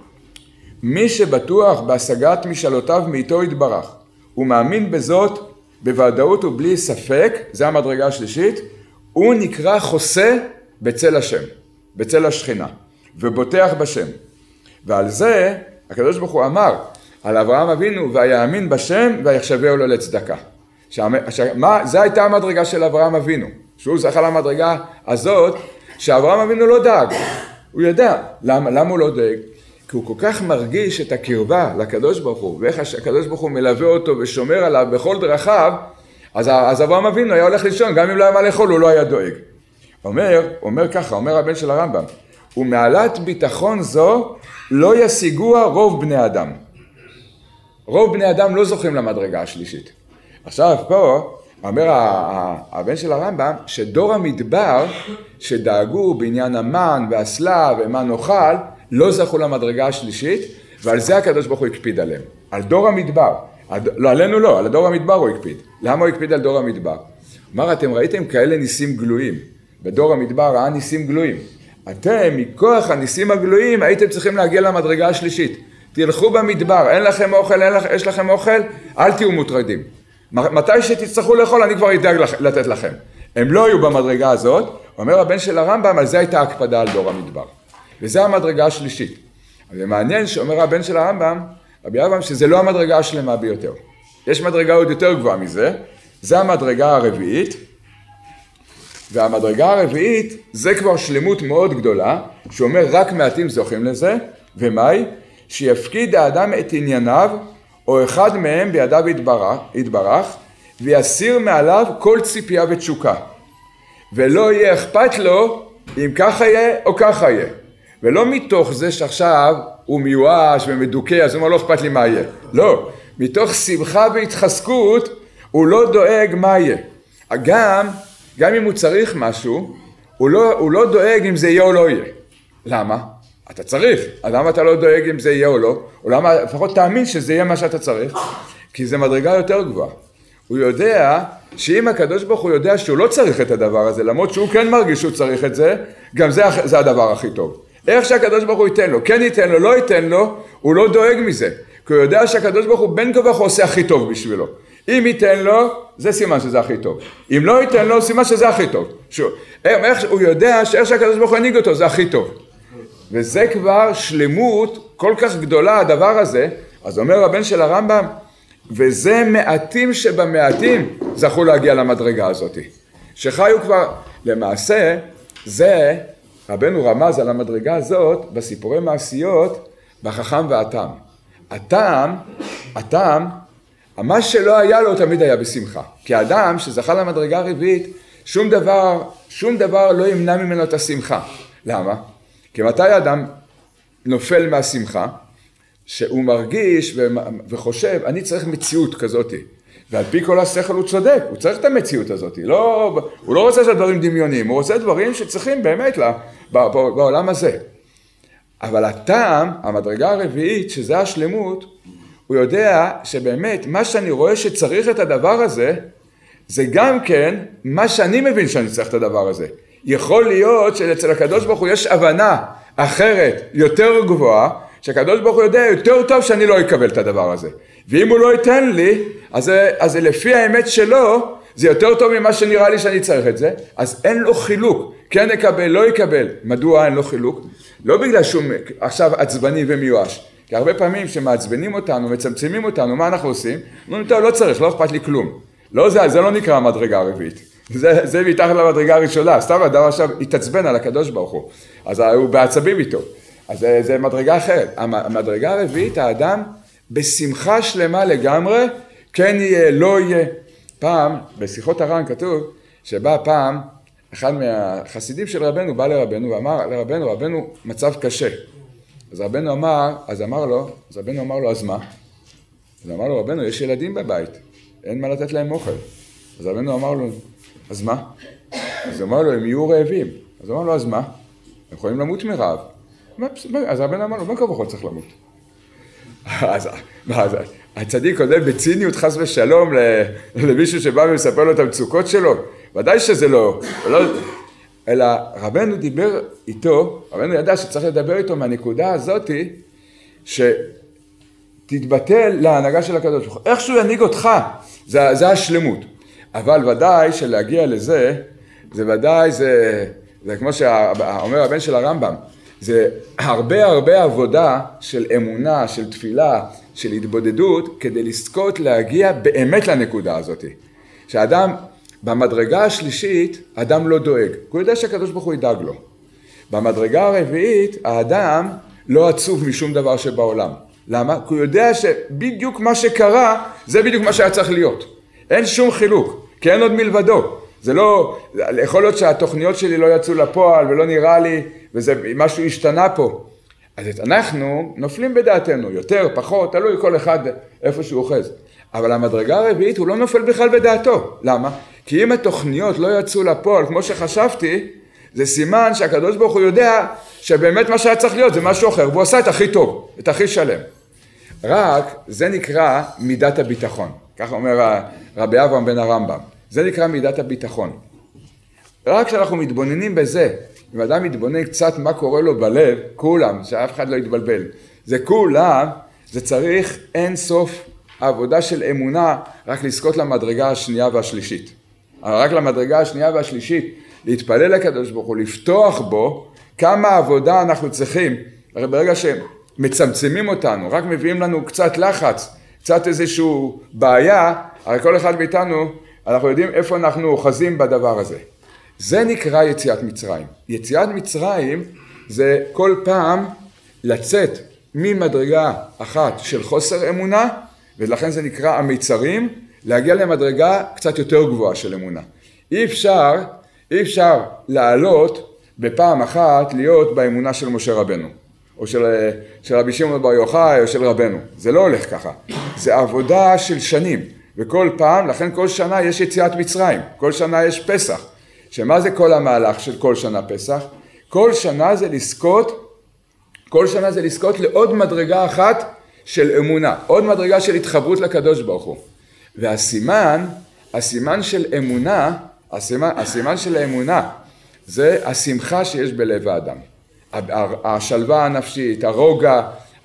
S1: מי שבטוח בהשגת משאלותיו מאיתו יתברך, הוא מאמין בזאת בוודאות ובלי ספק, זה המדרגה השלישית, הוא נקרא חוסה בצל השם, בצל השכינה, ובוטח בשם. ועל זה הקדוש ברוך הוא אמר על אברהם אבינו, ויאמין בשם ויחשבהו לו לצדקה. שמה, זה הייתה המדרגה של אברהם אבינו, שהוא זכה למדרגה הזאת, שאברהם אבינו לא דאג. הוא יודע, למה, למה הוא לא דאג? כי הוא כל כך מרגיש את הקרבה לקדוש ברוך הוא, ואיך הקדוש ברוך הוא מלווה אותו ושומר עליו בכל דרכיו, אז, אז אברהם אבינו היה הולך לישון, גם אם לא היה מה לאכול, הוא לא היה דואג. אומר, אומר ככה, אומר הבן של הרמב"ם, ומעלת ביטחון זו לא ישיגוה רוב בני אדם. רוב בני אדם לא זוכים למדרגה השלישית. עכשיו פה, אומר הבן של הרמב"ם, שדור המדבר שדאגו בעניין המן והסלע ומה נאכל, לא זכו למדרגה השלישית, ועל זה הקדוש ברוך הוא הקפיד עליהם. על דור המדבר. לא, עלינו לא, על הדור המדבר הוא הקפיד. למה הוא הקפיד על דור המדבר? אמר, אתם ראיתם כאלה ניסים גלויים. בדור המדבר ראה ניסים גלויים. אתם, מכוח הניסים הגלויים, הייתם צריכים להגיע למדרגה השלישית. תלכו במדבר, אין לכם אוכל, אין לכ... יש לכם אוכל, אל תהיו מוטרדים. מתי שתצטרכו לאכול, אני כבר אדאג לתת לכם. הם לא היו במדרגה הזאת, אומר הבן של הרמב"ם, על זה הייתה הקפדה על דור המדבר. וזה המדרגה השלישית. אבל מעניין שאומר הבן של הרמב"ם, רבי אברהם, שזה לא המדרגה השלמה ביותר. יש מדרגה עוד יותר גבוהה מזה, זה המדרגה הרביעית, והמדרגה הרביעית זה כבר שלמות מאוד גדולה, שאומר רק מעטים זוכים לזה, ומאי? שיפקיד האדם את ענייניו, או אחד מהם בידיו יתברך, יתברך, ויסיר מעליו כל ציפייה ותשוקה. ולא יהיה אכפת לו אם ככה יהיה או ככה יהיה. ולא מתוך זה שעכשיו הוא מיואש ומדוכא, אז הוא אומר לא אכפת לי מה יהיה. לא, מתוך שמחה והתחזקות הוא לא דואג מה יהיה. גם, גם אם הוא צריך משהו, הוא לא, הוא לא דואג אם זה יהיה או לא יהיה. למה? אתה צריך. אז למה אתה לא דואג אם זה יהיה או לא? או למה לפחות תאמין שזה יהיה מה שאתה צריך? כי זה מדרגה יותר גבוהה. הוא יודע שאם הקדוש ברוך הוא יודע שהוא לא צריך את הדבר הזה, למרות שהוא כן מרגיש שהוא צריך את זה, גם זה, זה הדבר הכי טוב. איך שהקדוש ברוך הוא ייתן לו, כן ייתן לו, לא ייתן לו, הוא לא דואג מזה. כי הוא יודע שהקדוש ברוך הוא בין כה וכה עושה הכי טוב בשבילו. אם ייתן לו, זה סימן שזה הכי טוב. אם לא ייתן לו, סימן שזה הכי טוב. שוב, איך, הוא יודע שאיך שהקדוש ברוך הוא ינהיג אותו, זה הכי טוב. וזה כבר שלמות כל כך גדולה הדבר הזה, אז אומר הבן של הרמב"ם, וזה מעטים שבמעטים זכו להגיע למדרגה הזאת. שחיו כבר, למעשה, זה, רבנו רמז על המדרגה הזאת, בסיפורי מעשיות, בחכם והטעם. הטעם, הטעם, מה שלא היה לו תמיד היה בשמחה. כי האדם שזכה למדרגה הרביעית, שום דבר, שום דבר לא ימנע ממנו את השמחה. למה? כי מתי האדם נופל מהשמחה, שהוא מרגיש וחושב, אני צריך מציאות כזאת. ועל פי כל השכל הוא צודק, הוא צריך את המציאות הזאת. לא, הוא לא רוצה דברים דמיוניים, הוא רוצה דברים שצריכים באמת לה, בעולם הזה. אבל הטעם, המדרגה הרביעית, שזה השלמות, הוא יודע שבאמת מה שאני רואה שצריך את הדבר הזה, זה גם כן מה שאני מבין שאני צריך את הדבר הזה. יכול להיות שאצל הקדוש ברוך הוא יש הבנה אחרת, יותר גבוהה, שהקדוש ברוך הוא יודע יותר טוב שאני לא אקבל את הדבר הזה. ואם הוא לא ייתן לי, אז, אז לפי האמת שלו, זה יותר טוב ממה שנראה לי שאני צריך את זה, אז אין לו חילוק, כן יקבל, לא יקבל. מדוע אין לו חילוק? לא בגלל שהוא עכשיו עצבני ומיואש, כי הרבה פעמים שמעצבנים אותנו, מצמצמים אותנו, מה אנחנו עושים? אומרים, טוב, לא צריך, לא אכפת לי כלום. לא זה, זה לא נקרא המדרגה הרביעית. זה, זה מתחת למדרגה הראשונה, סתם אדם עכשיו התעצבן על הקדוש ברוך הוא, אז הוא בעצבים איתו. אז זה, זה מדרגה אחרת. המדרגה הרביעית, האדם בשמחה שלמה לגמרי, כן יהיה, לא יהיה. פעם, בשיחות הר"ן כתוב, שבא פעם, אחד מהחסידים של רבנו בא לרבנו, ואמר לרבנו, רבנו מצב קשה. אז רבנו אמר, אז אמר לו, אז רבנו אמר לו, אז מה? אז אמר לו, רבנו, יש ילדים בבית, אין מה לתת להם אוכל. אז רבנו אמר לו, אז מה? אז אמר לו, הם יהיו רעבים. אז אמר לו, אז מה? הם יכולים למות מרעב. אז רבנו אמר לו, מה כבוכו צריך למות? אז, אז הצדיק עולה בציניות חס ושלום למישהו שבא ומספר לו את המצוקות שלו. ודאי שזה לא, לא, אלא רבנו דיבר איתו, רבנו ידע שצריך לדבר איתו מהנקודה הזאת, שתתבטל להנהגה של הקדוש ברוך הוא. איך שהוא ינהיג אותך, זה, זה השלמות. אבל ודאי שלהגיע לזה, זה ודאי, זה, זה כמו שאומר הבן של הרמב"ם, זה הרבה הרבה עבודה של אמונה, של תפילה, של התבודדות, כדי לזכות להגיע באמת לנקודה הזאת. שהאדם, במדרגה השלישית, האדם לא דואג. הוא יודע שהקדוש ברוך הוא ידאג לו. במדרגה הרביעית, האדם לא עצוב משום דבר שבעולם. למה? כי הוא יודע שבדיוק מה שקרה, זה בדיוק מה שהיה צריך להיות. אין שום חילוק, כי אין עוד מלבדו. זה לא, יכול להיות שהתוכניות שלי לא יצאו לפועל ולא נראה לי, וזה משהו השתנה פה. אז אנחנו נופלים בדעתנו, יותר, פחות, תלוי כל אחד איפה שהוא אוחז. אבל המדרגה הרביעית הוא לא נופל בכלל בדעתו. למה? כי אם התוכניות לא יצאו לפועל כמו שחשבתי, זה סימן שהקדוש ברוך הוא יודע שבאמת מה שהיה צריך להיות זה משהו אחר, והוא עשה את הכי טוב, את הכי שלם. רק זה נקרא מידת הביטחון. כך אומר רבי אברהם בן הרמב"ם. זה נקרא מידת הביטחון. רק כשאנחנו מתבוננים בזה, אם אדם מתבונן קצת מה קורה לו בלב, כולם, שאף אחד לא יתבלבל, זה כולם, זה צריך אין סוף העבודה של אמונה, רק לזכות למדרגה השנייה והשלישית. רק למדרגה השנייה והשלישית, להתפלל לקדוש ברוך הוא, לפתוח בו, כמה עבודה אנחנו צריכים. הרי ברגע שמצמצמים אותנו, רק מביאים לנו קצת לחץ, קצת איזשהו בעיה, הרי כל אחד מאיתנו, אנחנו יודעים איפה אנחנו אוחזים בדבר הזה. זה נקרא יציאת מצרים. יציאת מצרים זה כל פעם לצאת ממדרגה אחת של חוסר אמונה, ולכן זה נקרא המיצרים, להגיע למדרגה קצת יותר גבוהה של אמונה. אי אפשר, אי אפשר לעלות בפעם אחת להיות באמונה של משה רבנו, או של, של רבי שמעון בר יוחאי, או של רבנו. זה לא הולך ככה. זה עבודה של שנים, וכל פעם, לכן כל שנה יש יציאת מצרים, כל שנה יש פסח. שמה זה כל המהלך של כל שנה פסח? כל שנה זה לזכות, כל שנה זה לזכות לעוד מדרגה אחת של אמונה, עוד מדרגה של התחברות לקדוש ברוך הוא. והסימן, הסימן של אמונה, הסימן, הסימן של האמונה, זה השמחה שיש בלב האדם. השלווה הנפשית, הרוגע,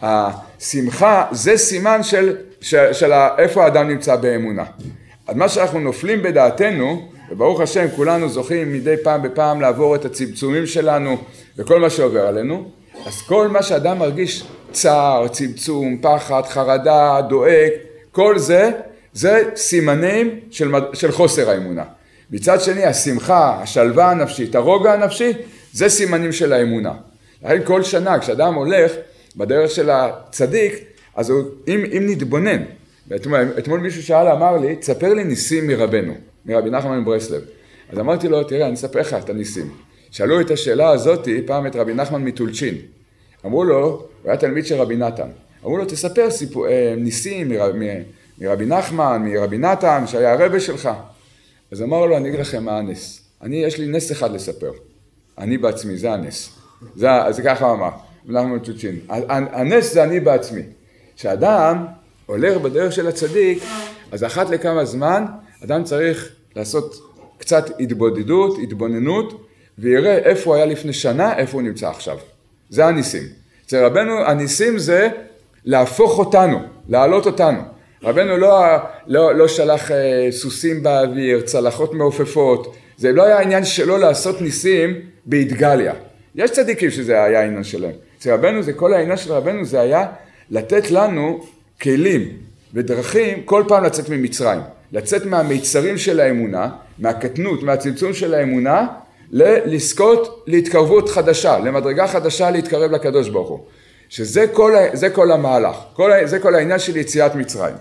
S1: השמחה, זה סימן של, של, של איפה האדם נמצא באמונה. אז מה שאנחנו נופלים בדעתנו, וברוך השם כולנו זוכים מדי פעם בפעם לעבור את הצמצומים שלנו וכל מה שעובר עלינו, אז כל מה שאדם מרגיש צער, צמצום, פחד, חרדה, דואג, כל זה, זה סימנים של, של חוסר האמונה. מצד שני, השמחה, השלווה הנפשית, הרוגע הנפשי, זה סימנים של האמונה. לכן כל שנה כשאדם הולך בדרך של הצדיק, אז הוא, אם, אם נתבונן, ואתמול, אתמול מישהו שאל אמר לי, תספר לי ניסים מרבנו, מרבי נחמן מברסלב. אז אמרתי לו, תראה, אני אספר לך את הניסים. שאלו את השאלה הזאת פעם את רבי נחמן מטולצ'ין. אמרו לו, הוא היה תלמיד של רבי נתן. אמרו לו, תספר סיפור, ניסים מרב, מרבי נחמן, מרבי נתן, שהיה הרבה שלך. אז אמר לו, אני אגיד לכם מה הנס. אני, יש לי נס אחד לספר. אני בעצמי, זה הנס. זה, זה ככה אמר, רבי נחמן מטולצ'ין. הנס זה אני בעצמי. כשאדם הולך בדרך של הצדיק, אז אחת לכמה זמן, אדם צריך לעשות קצת התבודדות, התבוננות, ויראה איפה הוא היה לפני שנה, איפה הוא נמצא עכשיו. זה הניסים. אצל רבנו, הניסים זה להפוך אותנו, להעלות אותנו. רבנו לא, לא, לא שלח אה, סוסים באוויר, צלחות מעופפות. זה לא היה העניין שלו לעשות ניסים בהתגליה. יש צדיקים שזה היה העניין שלהם. אצל רבנו, זה כל העניין של רבנו, זה היה לתת לנו כלים ודרכים כל פעם לצאת ממצרים. לצאת מהמיצרים של האמונה, מהקטנות, מהצמצום של האמונה, לזכות להתקרבות חדשה, למדרגה חדשה להתקרב לקדוש ברוך הוא. שזה כל, זה כל המהלך, כל, זה כל העניין של יציאת מצרים.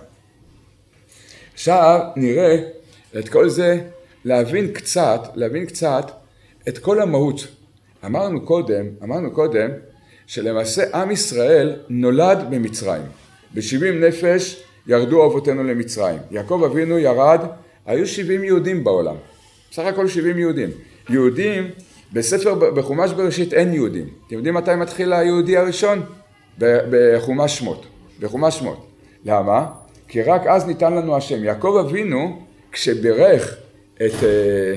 S1: עכשיו נראה את כל זה, להבין קצת, להבין קצת את כל המהות. אמרנו קודם, אמרנו קודם, שלמעשה עם ישראל נולד במצרים. ב-שבעים נפש ירדו אבותינו למצרים. יעקב אבינו ירד, היו שבעים יהודים בעולם. בסך הכל שבעים יהודים. יהודים, בספר, בחומש בראשית אין יהודים. אתם יודעים מתי מתחיל היהודי הראשון? בחומש שמות. בחומש שמות. למה? כי רק אז ניתן לנו השם. יעקב אבינו, כשברך את,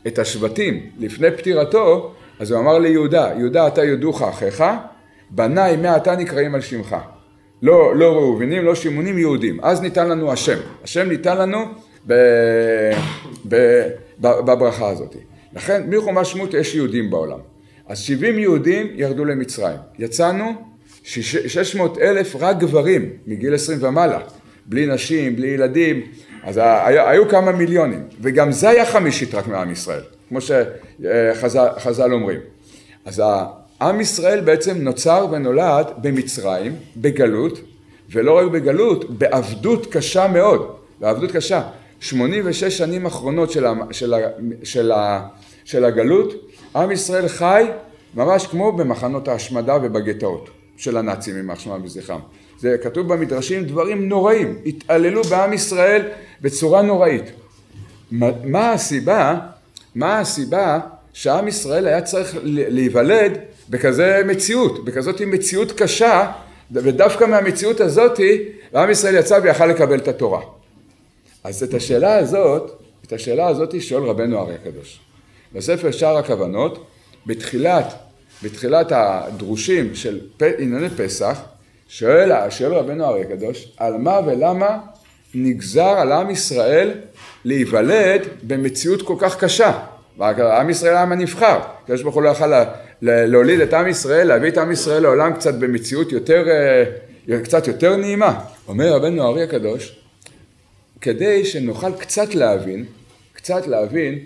S1: את השבטים לפני פטירתו, אז הוא אמר ליהודה, יהודה אתה יודוך אחיך, בניי מעתה נקראים על שמך. לא, לא ראובנים, לא שמעונים, יהודים. אז ניתן לנו השם. השם ניתן לנו ב, ב, ב, בברכה הזאת. לכן מחומש שמות יש יהודים בעולם. אז שבעים יהודים ירדו למצרים. יצאנו שש מאות אלף רק גברים מגיל עשרים ומעלה. בלי נשים, בלי ילדים. אז היו, היו כמה מיליונים. וגם זה היה חמישית רק מעם ישראל. כמו שחז"ל אומרים. אז עם ישראל בעצם נוצר ונולד במצרים, בגלות, ולא רק בגלות, בעבדות קשה מאוד, בעבדות קשה. שמונים ושש שנים אחרונות של, ה, של, ה, של, ה, של הגלות, עם ישראל חי ממש כמו במחנות ההשמדה ובגטאות של הנאצים, יימח שמם וזכרם. זה כתוב במדרשים דברים נוראים, התעללו בעם ישראל בצורה נוראית. מה, מה הסיבה? מה הסיבה שעם ישראל היה צריך להיוולד בכזה מציאות, בכזאת מציאות קשה, ודווקא מהמציאות הזאת, עם ישראל יצא ויכל לקבל את התורה. אז את השאלה הזאת, את השאלה הזאת שואל רבנו האר"י הקדוש. בספר שער הכוונות, בתחילת, בתחילת הדרושים של ענייני פסח, שואל, שואל רבנו האר"י הקדוש, על מה ולמה נגזר על עם ישראל להיוולד במציאות כל כך קשה. עם ישראל העם הנבחר, הקדוש ברוך הוא לא יכל להוליד את עם ישראל, להביא את עם ישראל לעולם קצת במציאות יותר, קצת יותר נעימה. אומר רבנו האר"י הקדוש, כדי שנוכל קצת להבין, קצת להבין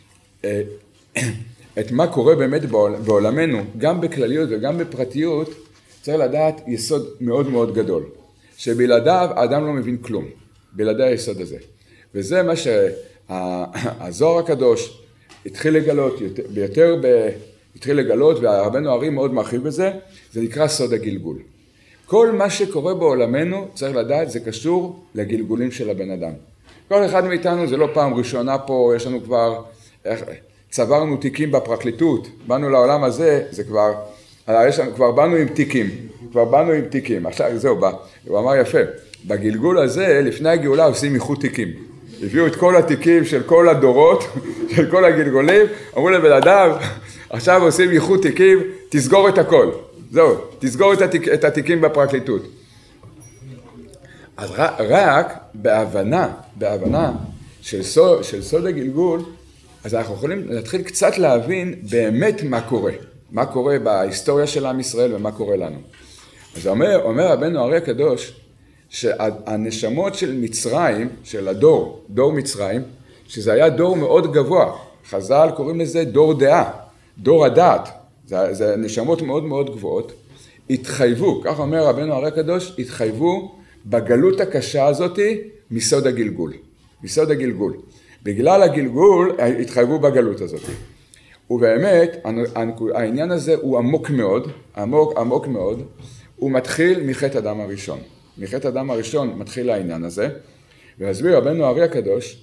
S1: את מה קורה באמת בעולמנו, גם בכלליות וגם בפרטיות, צריך לדעת יסוד מאוד מאוד גדול, שבלעדיו האדם לא מבין כלום, בלעדי היסוד הזה. וזה מה שהזוהר הקדוש התחיל לגלות, ביותר ב... התחיל לגלות, והרבנו האר"י מאוד מרחיב בזה, זה נקרא סוד הגלגול. כל מה שקורה בעולמנו, צריך לדעת, זה קשור לגלגולים של הבן אדם. כל אחד מאיתנו, זה לא פעם ראשונה פה, יש לנו כבר, צברנו תיקים בפרקליטות, באנו לעולם הזה, זה כבר, יש לנו, כבר באנו עם תיקים, כבר באנו עם תיקים, עכשיו זהו, בא, הוא אמר יפה, בגלגול הזה, לפני הגאולה עושים איחוד תיקים. הביאו את כל התיקים של כל הדורות, של כל הגלגולים, אמרו לבן אדם, עכשיו עושים איחוד תיקים, תסגור את הכל. זהו, תסגור את, התיק, את התיקים בפרקליטות. אז רק בהבנה, בהבנה של סוד, של סוד הגלגול, אז אנחנו יכולים להתחיל קצת להבין באמת מה קורה. מה קורה בהיסטוריה של עם ישראל ומה קורה לנו. אז אומר, אומר רבנו האר"י הקדוש, שהנשמות של מצרים, של הדור, דור מצרים, שזה היה דור מאוד גבוה. חז"ל קוראים לזה דור דעה, דור הדעת. זה, זה נשמות מאוד מאוד גבוהות. התחייבו, כך אומר רבנו האר"י הקדוש, התחייבו בגלות הקשה הזאת מסוד הגלגול. מסוד הגלגול. בגלל הגלגול התחייבו בגלות הזאת. ובאמת, העניין הזה הוא עמוק מאוד, עמוק, עמוק מאוד. הוא מתחיל מחטא אדם הראשון. מחטא אדם הראשון מתחיל העניין הזה. והסביר רבנו האר"י הקדוש,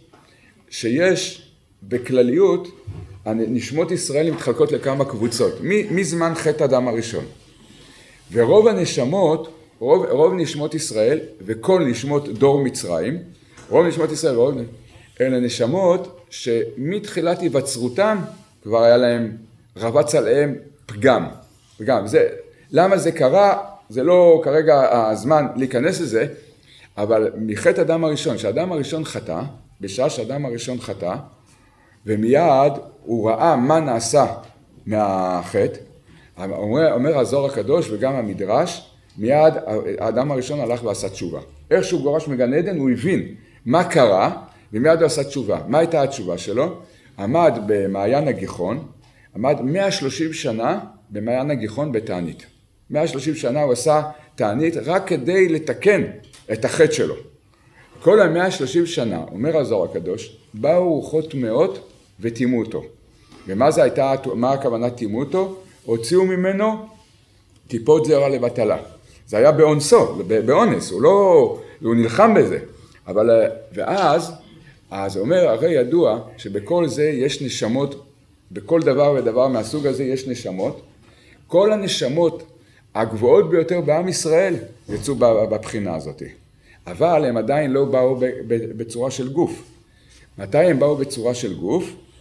S1: שיש בכלליות, נשמות ישראל מתחלקות לכמה קבוצות, מזמן חטא אדם הראשון. ורוב הנשמות, רוב, רוב נשמות ישראל, וכל נשמות דור מצרים, רוב נשמות ישראל, רוב, אלה נשמות שמתחילת היווצרותם, כבר היה להם, רבץ עליהם פגם. פגם. זה, למה זה קרה? זה לא כרגע הזמן להיכנס לזה, אבל מחטא אדם הראשון, שהאדם הראשון חטא, בשעה שהאדם הראשון חטא, ומיד הוא ראה מה נעשה מהחטא, אומר, אומר הזוהר הקדוש וגם המדרש, מיד האדם הראשון הלך ועשה תשובה. איך שהוא גורש מגן עדן, הוא הבין מה קרה, ומיד הוא עשה תשובה. מה הייתה התשובה שלו? עמד במעיין הגיחון, עמד מאה ושלושים שנה במעיין הגיחון בתענית. מאה ושלושים שנה הוא עשה תענית רק כדי לתקן את החטא שלו. כל ה-מאה ושלושים שנה, אומר הזוהר הקדוש, באו רוחות טמאות וטימאו אותו. ומה זה הייתה, מה הכוונה טימאו אותו? הוציאו ממנו טיפות זרע לבטלה. זה היה באונסו, באונס, הוא לא, הוא נלחם בזה. אבל, ואז, אז הוא אומר, הרי ידוע שבכל זה יש נשמות, בכל דבר ודבר מהסוג הזה יש נשמות. כל הנשמות הגבוהות ביותר בעם ישראל יצאו בבחינה הזאת. אבל הם עדיין לא באו בצורה של גוף. מתי הם באו בצורה של גוף?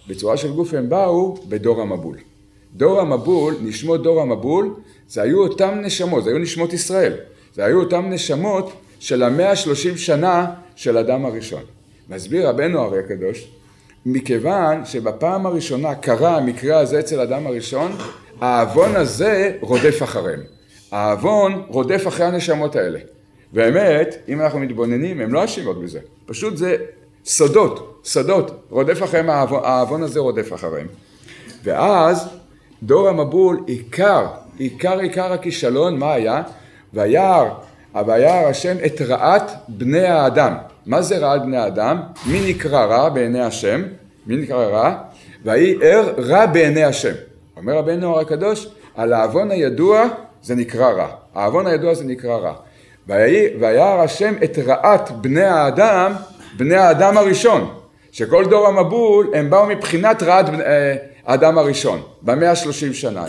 S1: בצורה של גוף הם באו בדור המבול. דור המבול, נשמות דור המבול, זה היו אותם נשמות, זה היו נשמות ישראל. זה היו אותם נשמות של המאה שלושים שנה של אדם הראשון. מסביר רבנו הרי הקדוש, מכיוון שבפעם הראשונה קרה המקרה הזה אצל אדם הראשון, האבון הזה רודף אחריהם. האבון רודף אחרי הנשמות האלה. באמת, אם אנחנו מתבוננים, הם לא אשימות בזה. פשוט זה סודות, סודות, רודף אחריהם, האבון, האבון הזה רודף אחריהם. ואז דור המבול, עיקר, עיקר עיקר הכישלון, מה היה? וירא, וירא השם את רעת בני האדם. מה זה רעת בני האדם? מי נקרא רע בעיני השם? מי נקרא רע? ויהי ער רע בעיני השם. אומר רבנו הרי הקדוש, על האבון הידוע זה נקרא רע. האבון הידוע זה נקרא רע. וירא השם את רעת בני האדם, בני האדם הראשון. שכל דור המבול הם באו מבחינת רעת האדם הראשון, במאה שלושים שנה.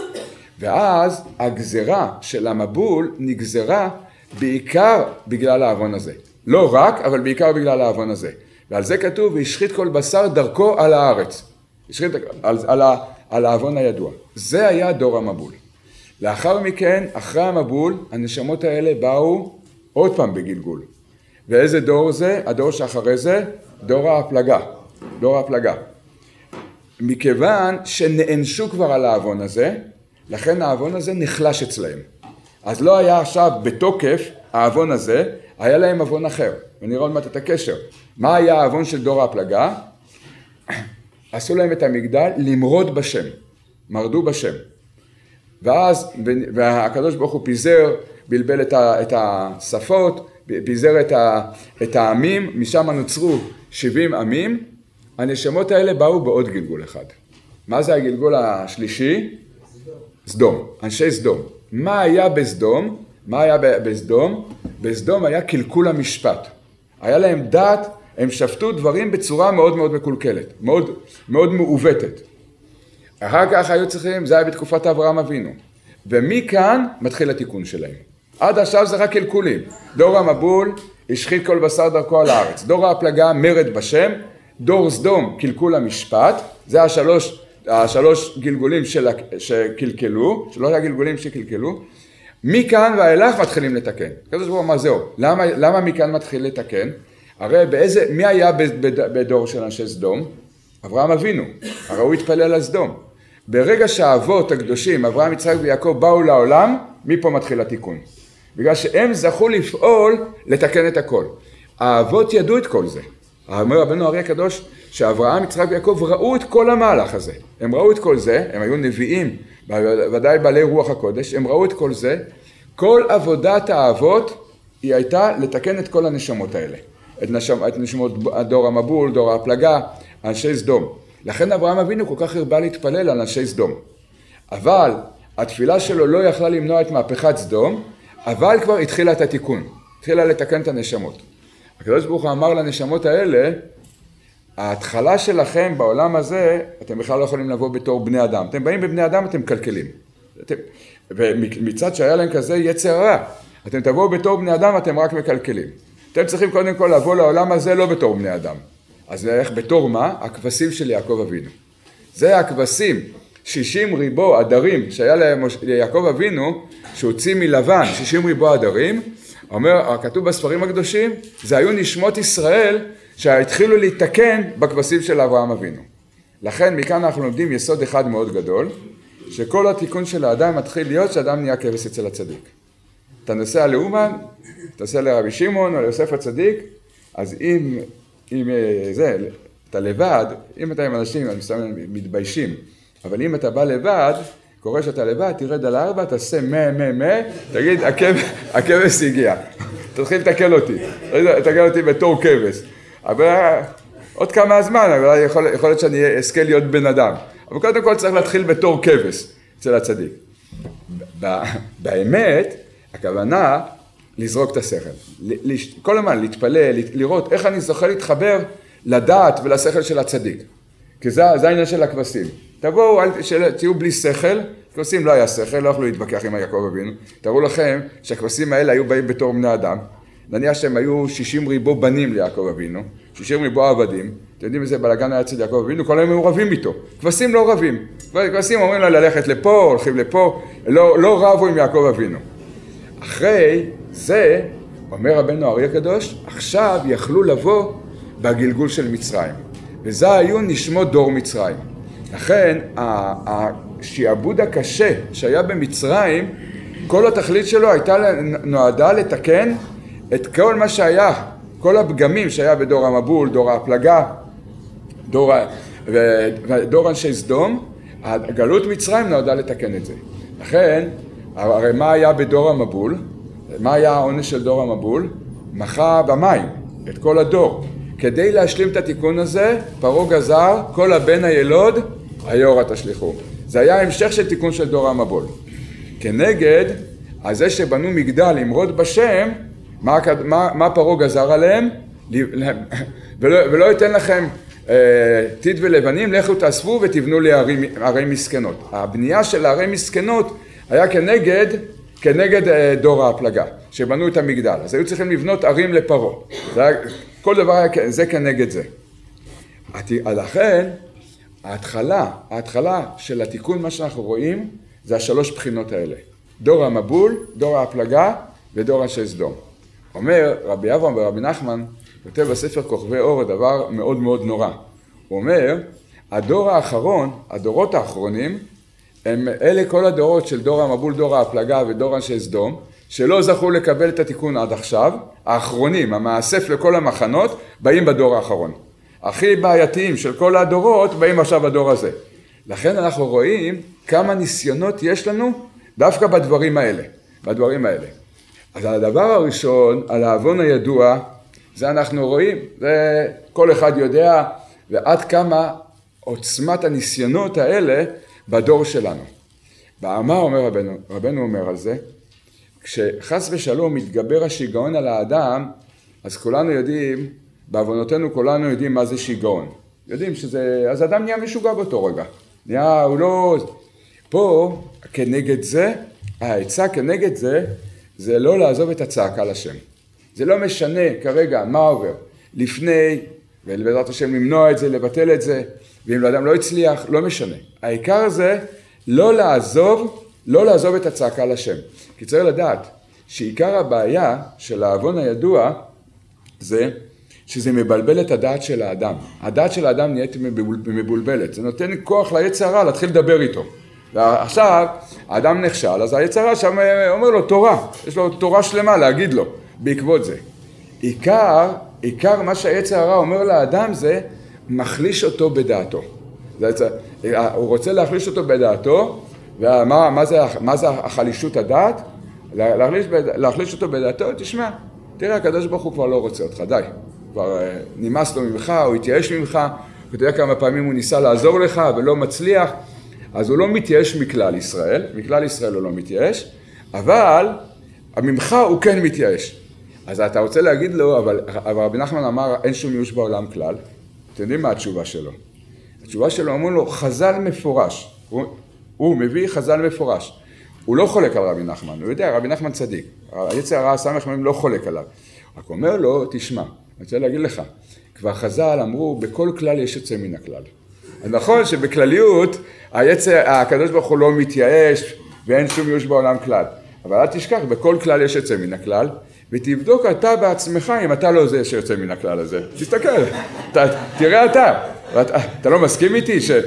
S1: ואז הגזרה של המבול נגזרה בעיקר בגלל האבון הזה. לא רק, אבל בעיקר בגלל האבון הזה. ועל זה כתוב, והשחית כל בשר דרכו על הארץ. השחית על, על, על האבון הידוע. זה היה דור המבול. לאחר מכן, אחרי המבול, הנשמות האלה באו עוד פעם בגלגול. ואיזה דור זה? הדור שאחרי זה, דור ההפלגה. דור ההפלגה. מכיוון שנענשו כבר על האבון הזה, לכן האבון הזה נחלש אצלהם. אז לא היה עכשיו בתוקף האבון הזה, היה להם אבון אחר. ונראה עוד מעט את הקשר. מה היה האבון של דור ההפלגה? עשו להם את המגדל למרוד בשם. מרדו בשם. ואז, והקדוש ברוך הוא פיזר, בלבל את, ה, את השפות, פיזר את, ה, את העמים, משם נוצרו שבעים עמים. הנשמות האלה באו בעוד גלגול אחד. מה זה הגלגול השלישי? סדום, אנשי סדום. מה היה בסדום? מה היה בסדום? בסדום היה קלקול המשפט. היה להם דעת, הם שפטו דברים בצורה מאוד מאוד מקולקלת, מאוד, מאוד מעוותת. אחר כך היו צריכים, זה היה בתקופת אברהם אבינו. ומכאן מתחיל התיקון שלהם. עד עכשיו זה רק קלקולים. דור המבול השחית כל בשר דרכו על הארץ. דור ההפלגה מרד בשם. דור סדום קלקול המשפט. זה השלוש, השלוש גלגולים של, שקלקלו, שלוש הגלגולים שקלקלו. מכאן ואילך מתחילים לתקן. כזה שבוע מה זהו? למה, למה מכאן מתחיל לתקן? הרי באיזה, מי היה בדור של אנשי סדום? אברהם אבינו. הרי הוא התפלל על סדום. ברגע שהאבות הקדושים, אברהם, יצחק ויעקב, באו לעולם, מפה מתחיל התיקון. בגלל שהם זכו לפעול, לתקן את הכל. האבות ידעו את כל זה. אומר רבנו הרי הקדוש, שאברהם, יצחק ויעקב ראו את כל המהלך הזה. הם ראו את כל זה, הם היו נביאים, ודאי בעלי רוח הקודש, הם ראו את כל זה. כל עבודת האבות היא הייתה לתקן את כל הנשמות האלה. את, נשמ, את נשמות דור המבול, דור ההפלגה, אנשי סדום. לכן אברהם אבינו כל כך הרבה להתפלל על אנשי סדום. אבל התפילה שלו לא יכלה למנוע את מהפכת סדום, אבל כבר התחילה את התיקון, התחילה לתקן את הנשמות. הקדוש ברוך הוא אמר לנשמות האלה, ההתחלה שלכם בעולם הזה, אתם בכלל לא יכולים לבוא בתור בני אדם. אתם באים בבני אדם, אתם קלקלים. אתם, ומצד שהיה להם כזה יצר רע, אתם תבואו בתור בני אדם, אתם רק מקלקלים. אתם צריכים קודם כל לבוא לעולם הזה לא בתור בני אדם. אז נלך בתור מה? הכבשים של יעקב אבינו. זה הכבשים, שישים ריבו עדרים שהיה ליעקב אבינו, שהוציא מלבן שישים ריבו עדרים, אומר, כתוב בספרים הקדושים, זה היו נשמות ישראל שהתחילו להתקן בכבשים של אברהם אבינו. לכן מכאן אנחנו לומדים יסוד אחד מאוד גדול, שכל התיקון של האדם מתחיל להיות שאדם נהיה כבש אצל הצדיק. אתה נוסע לאומן, אתה נוסע לרבי שמעון או ליוסף הצדיק, אז אם, אם זה, אתה לבד, אם אתה עם אנשים, אני מסתכל, מתביישים, אבל אם אתה בא לבד, קורא שאתה לבד, תרד על הארבע, תעשה מה, מה, מה, תגיד, הכבש הגיע. תתחיל לתקל אותי, תתקל אותי בתור כבש. אבל עוד כמה זמן, אבל יכול, יכול להיות שאני אזכה להיות בן אדם. אבל קודם כל צריך להתחיל בתור כבש אצל הצדיק. באמת, הכוונה לזרוק את השכל. כל הזמן להתפלל, לראות איך אני זוכה להתחבר לדעת ולשכל של הצדיק. כי זה, זה העניין של הכבשים. תבואו, תהיו בלי שכל, כבשים לא היה שכל, לא יכולו להתווכח עם יעקב אבינו. תראו לכם שהכבשים האלה היו באים בתור בני אדם, נניח שהם היו שישים ריבו בנים ליעקב אבינו, שישים ריבו עבדים, אתם יודעים איזה בלגן היה אצל יעקב אבינו, כל היום הם רבים איתו, כבשים לא רבים, כבשים אומרים לו ללכת לפה, הולכים לפה, לא, לא רבו עם יעקב אבינו. אחרי זה, אומר רבנו האר"י הקדוש, עכשיו יכלו לבוא בגלגול של מצרים, וזה היו נשמות דור מצרים. לכן, השעבוד הקשה שהיה במצרים, כל התכלית שלו הייתה נועדה לתקן את כל מה שהיה, כל הפגמים שהיה בדור המבול, דור הפלגה, דור, ודור אנשי סדום, הגלות מצרים נועדה לתקן את זה. לכן, הרי מה היה בדור המבול? מה היה העונש של דור המבול? מחה במים את כל הדור. כדי להשלים את התיקון הזה, פרעה גזר, כל הבן הילוד, היאורה תשליכו. זה היה המשך של תיקון של דור המבול. כנגד, אז זה שבנו מגדל למרוד בשם, מה, מה, מה פרעה גזר עליהם? ולא, ולא ייתן לכם אה, טיט ולבנים, לכו תאספו ותבנו לי ערי, ערי מסכנות. הבנייה של ערי מסכנות היה כנגד, כנגד אה, דור ההפלגה, שבנו את המגדל. אז היו צריכים לבנות ערים לפרעה. זה היה, כל דבר היה, זה כנגד זה. לכן, ההתחלה, ההתחלה של התיקון, מה שאנחנו רואים, זה השלוש בחינות האלה. דור המבול, דור ההפלגה ודור אנשי סדום. אומר רבי אברהם ורבי נחמן, כותב בספר כוכבי אור דבר מאוד מאוד נורא. הוא אומר, הדור האחרון, הדורות האחרונים, הם אלה כל הדורות של דור המבול, דור ההפלגה ודור אנשי סדום, שלא זכו לקבל את התיקון עד עכשיו, האחרונים, המאסף לכל המחנות, באים בדור האחרון. הכי בעייתיים של כל הדורות, באים עכשיו בדור הזה. לכן אנחנו רואים כמה ניסיונות יש לנו דווקא בדברים האלה, בדברים האלה. אז הדבר הראשון, על העוון הידוע, זה אנחנו רואים, זה כל אחד יודע, ועד כמה עוצמת הניסיונות האלה בדור שלנו. מה אומר רבנו? רבנו אומר על זה, כשחס ושלום מתגבר השיגעון על האדם, אז כולנו יודעים, בעוונותינו כולנו יודעים מה זה שיגעון. יודעים שזה, אז האדם נהיה משוגע באותו רגע. נהיה, הוא לא... פה, כנגד זה, העצה כנגד זה, זה לא לעזוב את הצעקה לשם. זה לא משנה כרגע מה עובר. לפני, ובעזרת השם למנוע את זה, לבטל את זה, ואם לאדם לא הצליח, לא משנה. העיקר זה לא לעזוב, לא לעזוב את הצעקה לשם. כי צריך לדעת שעיקר הבעיה של העוון הידוע זה שזה מבלבל את הדעת של האדם. הדעת של האדם נהיית מבולבלת. זה נותן כוח ליצר הרע להתחיל לדבר איתו. ועכשיו האדם נכשל, אז היצר הרע שם אומר לו תורה. יש לו תורה שלמה להגיד לו בעקבות זה. עיקר, עיקר מה שהיצר הרע אומר לאדם זה מחליש אותו בדעתו. זה, הוא רוצה להחליש אותו בדעתו, ומה מה זה, מה זה החלישות הדעת? להחליש, להחליש אותו בדעתו, תשמע, תראה, הקדוש ברוך הוא כבר לא רוצה אותך, די. כבר נמאס לו ממך, הוא התייאש ממך, אתה יודע כמה פעמים הוא ניסה לעזור לך ולא מצליח, אז הוא לא מתייאש מכלל ישראל, מכלל ישראל הוא לא מתייאש, אבל ממך הוא כן מתייאש. אז אתה רוצה להגיד לו, אבל, אבל רבי נחמן אמר, אין שום ייאוש בעולם כלל. אתם יודעים מה התשובה שלו? התשובה שלו אמרו לו, חז"ל מפורש. הוא, הוא מביא חז"ל מפורש. הוא לא חולק על רבי נחמן, הוא יודע, רבי נחמן צדיק. היצר הרע סמך מהם לא חולק עליו. רק אומר לו, תשמע, אני רוצה להגיד לך, כבר חז"ל אמרו, בכל כלל יש יוצא מן הכלל. אז נכון שבכלליות, היצר, הקדוש ברוך הוא לא מתייאש, ואין שום ייאוש בעולם כלל. אבל אל תשכח, בכל כלל יש יוצא מן הכלל, ותבדוק אתה בעצמך אם אתה לא זה שיוצא מן הכלל הזה. תסתכל, ת, תראה אתה. אתה, אתה לא מסכים איתי ש...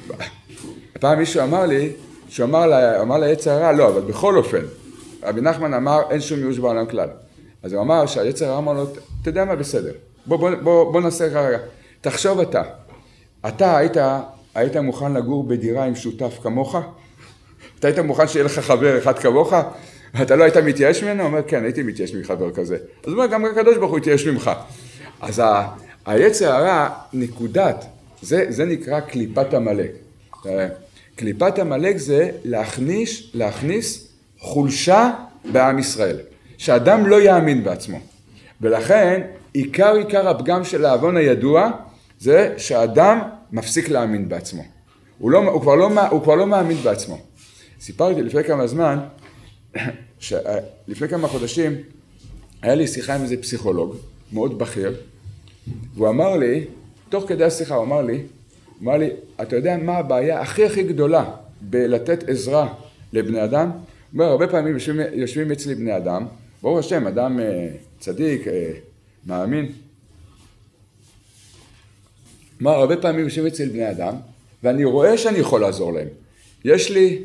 S1: פעם מישהו אמר לי, שהוא אמר, לה, אמר ליצר הרע, לא, אבל בכל אופן, רבי נחמן אמר, אין שום ייאוש בעולם כלל. אז הוא אמר שהיצר הרע אמר לו, אתה יודע מה, בסדר. בוא, בוא, בוא, בוא נעשה רגע. תחשוב אתה. אתה היית, היית מוכן לגור בדירה עם שותף כמוך? אתה היית מוכן שיהיה לך חבר אחד כמוך? אתה לא היית מתייאש ממנו? הוא אומר, כן, הייתי מתייאש מחבר כזה. אז הוא אומר, גם הקדוש ברוך הוא התייאש ממך. אז ה, היצר הרע, נקודת, זה, זה נקרא קליפת עמלק. קליפת עמלק זה להכניס, להכניס חולשה בעם ישראל. שאדם לא יאמין בעצמו. ולכן, עיקר עיקר הפגם של העוון הידוע, זה שאדם מפסיק להאמין בעצמו. הוא, לא, הוא, כבר לא, הוא כבר לא מאמין בעצמו. סיפרתי לפני כמה זמן, לפני כמה חודשים, היה לי שיחה עם איזה פסיכולוג, מאוד בכיר, והוא אמר לי, תוך כדי השיחה הוא אמר לי, הוא אמר לי, אתה יודע מה הבעיה הכי הכי גדולה בלתת עזרה לבני אדם? הוא אומר, הרבה פעמים יושבים, יושבים אצלי בני אדם, ברוך השם, אדם אה, צדיק, אה, מאמין. הוא אומר, הרבה פעמים יושבים אצל בני אדם, ואני רואה שאני יכול לעזור להם. יש לי,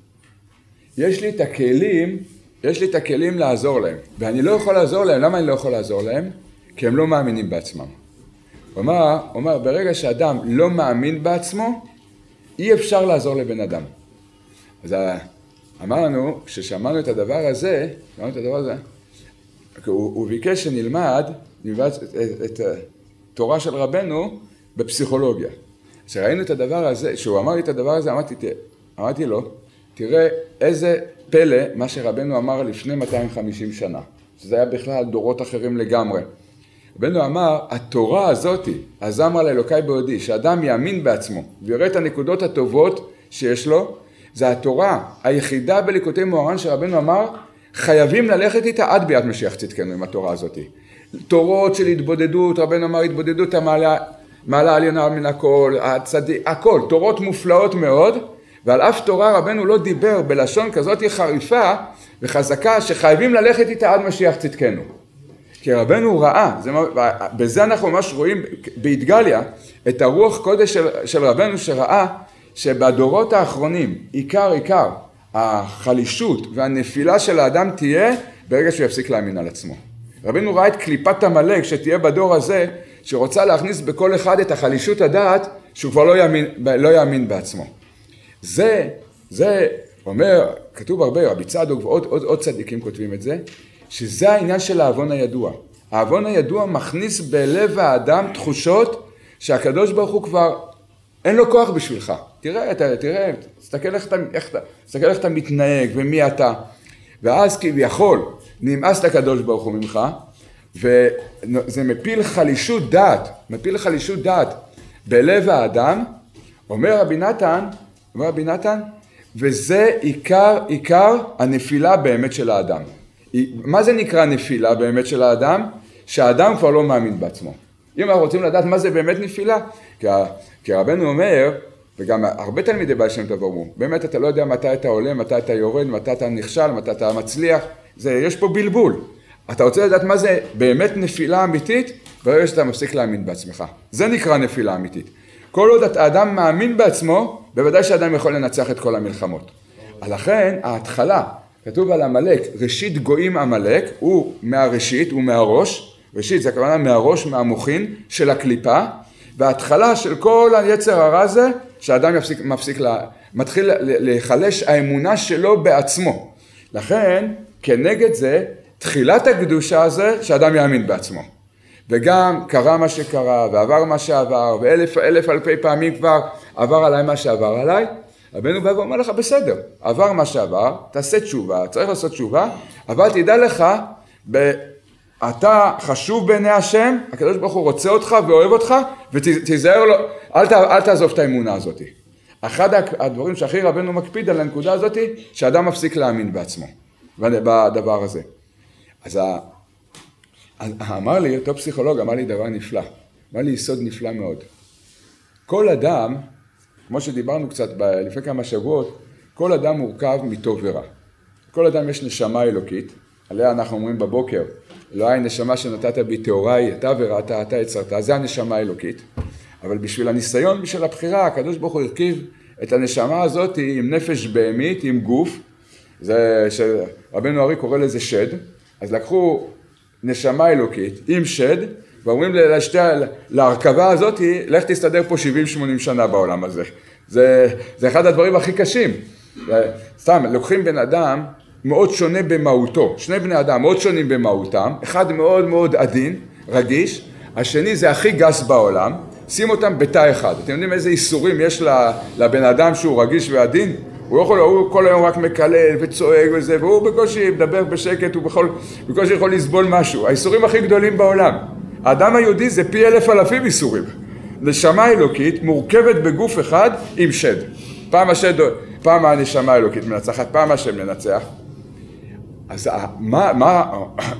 S1: יש לי את הכלים, יש לי את הכלים לעזור להם, ואני לא יכול לעזור להם. למה אני לא יכול לעזור להם? כי הם לא מאמינים בעצמם. הוא אומר, הוא אומר, ברגע שאדם לא מאמין בעצמו, אי אפשר לעזור לבן אדם. אז אמרנו, כששמענו את הדבר הזה, שמענו את הדבר הזה, הוא, הוא ביקש שנלמד, נלמד את, את, את התורה של רבנו בפסיכולוגיה. כשראינו את הדבר הזה, שהוא אמר לי את הדבר הזה, אמרתי, אמרתי לו, תראה איזה פלא מה שרבנו אמר לפני מאתיים וחמישים שנה. שזה היה בכלל דורות אחרים לגמרי. רבנו אמר, התורה הזאת, אז אמר לאלוקי בעודי, שאדם יאמין בעצמו, ויראה את הנקודות הטובות שיש לו, זה התורה היחידה בליקוטי מוהר"ן שרבנו אמר, חייבים ללכת איתה עד ביאת משיח צדקנו עם התורה הזאת. תורות של התבודדות, רבנו אמר, התבודדות המעלה, מעלה עליונה מן הכל, הצדיק, הכל, תורות מופלאות מאוד, ועל אף תורה רבנו לא דיבר בלשון כזאת חריפה וחזקה שחייבים ללכת איתה עד משיח צדקנו. כי רבנו ראה, זה, בזה אנחנו ממש רואים בהתגליה את הרוח קודש של, של רבנו שראה שבדורות האחרונים עיקר עיקר החלישות והנפילה של האדם תהיה ברגע שהוא יפסיק להאמין על עצמו. רבנו ראה את קליפת המלאק שתהיה בדור הזה שרוצה להכניס בכל אחד את החלישות הדעת שהוא כבר לא יאמין, לא יאמין בעצמו. זה, זה אומר, כתוב הרבה, רבי צדוק ועוד עוד, עוד צדיקים כותבים את זה, שזה העניין של האבון הידוע. האבון הידוע מכניס בלב האדם תחושות שהקדוש ברוך הוא כבר אין לו כוח בשבילך. תראה, אתה, תראה, תסתכל איך אתה, איך אתה, תסתכל איך אתה מתנהג ומי אתה. ואז כביכול נמאס לקדוש ברוך הוא ממך, וזה מפיל חלישות דעת, מפיל חלישות דעת בלב האדם, אומר רבי נתן, אומר רבי נתן, וזה עיקר, עיקר הנפילה באמת של האדם. מה זה נקרא נפילה באמת של האדם? שהאדם כבר לא מאמין בעצמו. אם אנחנו רוצים לדעת מה זה באמת נפילה, כי, כי רבנו אומר, וגם הרבה תלמידי בעל שם טוב אומרים, באמת אתה לא יודע מתי אתה עולה, מתי אתה יורד, מתי אתה נכשל, מתי אתה מצליח, זה, יש פה בלבול. אתה רוצה לדעת מה זה באמת נפילה אמיתית, ברגע שאתה מפסיק להאמין בעצמך. זה נקרא נפילה אמיתית. כל עוד האדם מאמין בעצמו, בוודאי שאדם יכול לנצח את כל המלחמות. לכן ההתחלה, כתוב על המלאק, ראשית גויים המלאק, הוא מהראשית, הוא מהראש, ראשית זה הכוונה מהראש, מהמוחין של הקליפה, וההתחלה של כל היצר הרע הזה, שהאדם מפסיק, מפסיק לה, מתחיל לחלש האמונה שלו בעצמו. לכן, כנגד זה, תחילת הקדושה הזה, שאדם יאמין בעצמו. וגם קרה מה שקרה, ועבר מה שעבר, ואלף אלף אלפי פעמים כבר עבר עליי מה שעבר עליי, רבנו בא ואומר לך, בסדר, עבר מה שעבר, תעשה תשובה, צריך לעשות תשובה, אבל תדע לך, ב... אתה חשוב בעיני השם, הקדוש ברוך הוא רוצה אותך ואוהב אותך, ותיזהר לו, אל, ת... אל תעזוב את האמונה הזאת. אחד הדברים שהכי רבנו מקפיד על הנקודה הזאת, שאדם מפסיק להאמין בעצמו, בדבר הזה. אז ה... אמר לי, אותו פסיכולוג אמר לי דבר נפלא, אמר לי יסוד נפלא מאוד. כל אדם, כמו שדיברנו קצת לפני כמה שבועות, כל אדם מורכב מטוב ורע. כל אדם יש נשמה אלוקית, עליה אנחנו אומרים בבוקר, אלוהי נשמה שנתת בי טהוריי, אתה ורעת, אתה יצרת, זה הנשמה האלוקית. אבל בשביל הניסיון, בשביל הבחירה, הקדוש ברוך הוא הרכיב את הנשמה הזאת עם נפש בהמית, עם גוף, זה שרבנו ארי קורא לזה שד, אז לקחו נשמה אלוקית עם שד, ואומרים לשתי, להרכבה הזאת, לך תסתדר פה שבעים שמונים שנה בעולם הזה. זה, זה אחד הדברים הכי קשים. סתם, לוקחים בן אדם מאוד שונה במהותו, שני בני אדם מאוד שונים במהותם, אחד מאוד מאוד עדין, רגיש, השני זה הכי גס בעולם, שים אותם בתא אחד. אתם יודעים איזה איסורים יש לבן אדם שהוא רגיש ועדין? הוא, יכול, הוא כל היום רק מקלל וצועק וזה, והוא בקושי מדבר בשקט, הוא בכל, בקושי יכול לסבול משהו. האיסורים הכי גדולים בעולם. האדם היהודי זה פי אלף אלפים איסורים. נשמה אלוקית מורכבת בגוף אחד עם שד. פעם השד, פעם הנשמה האלוקית מנצחת, פעם השם לנצח. אז מה, מה,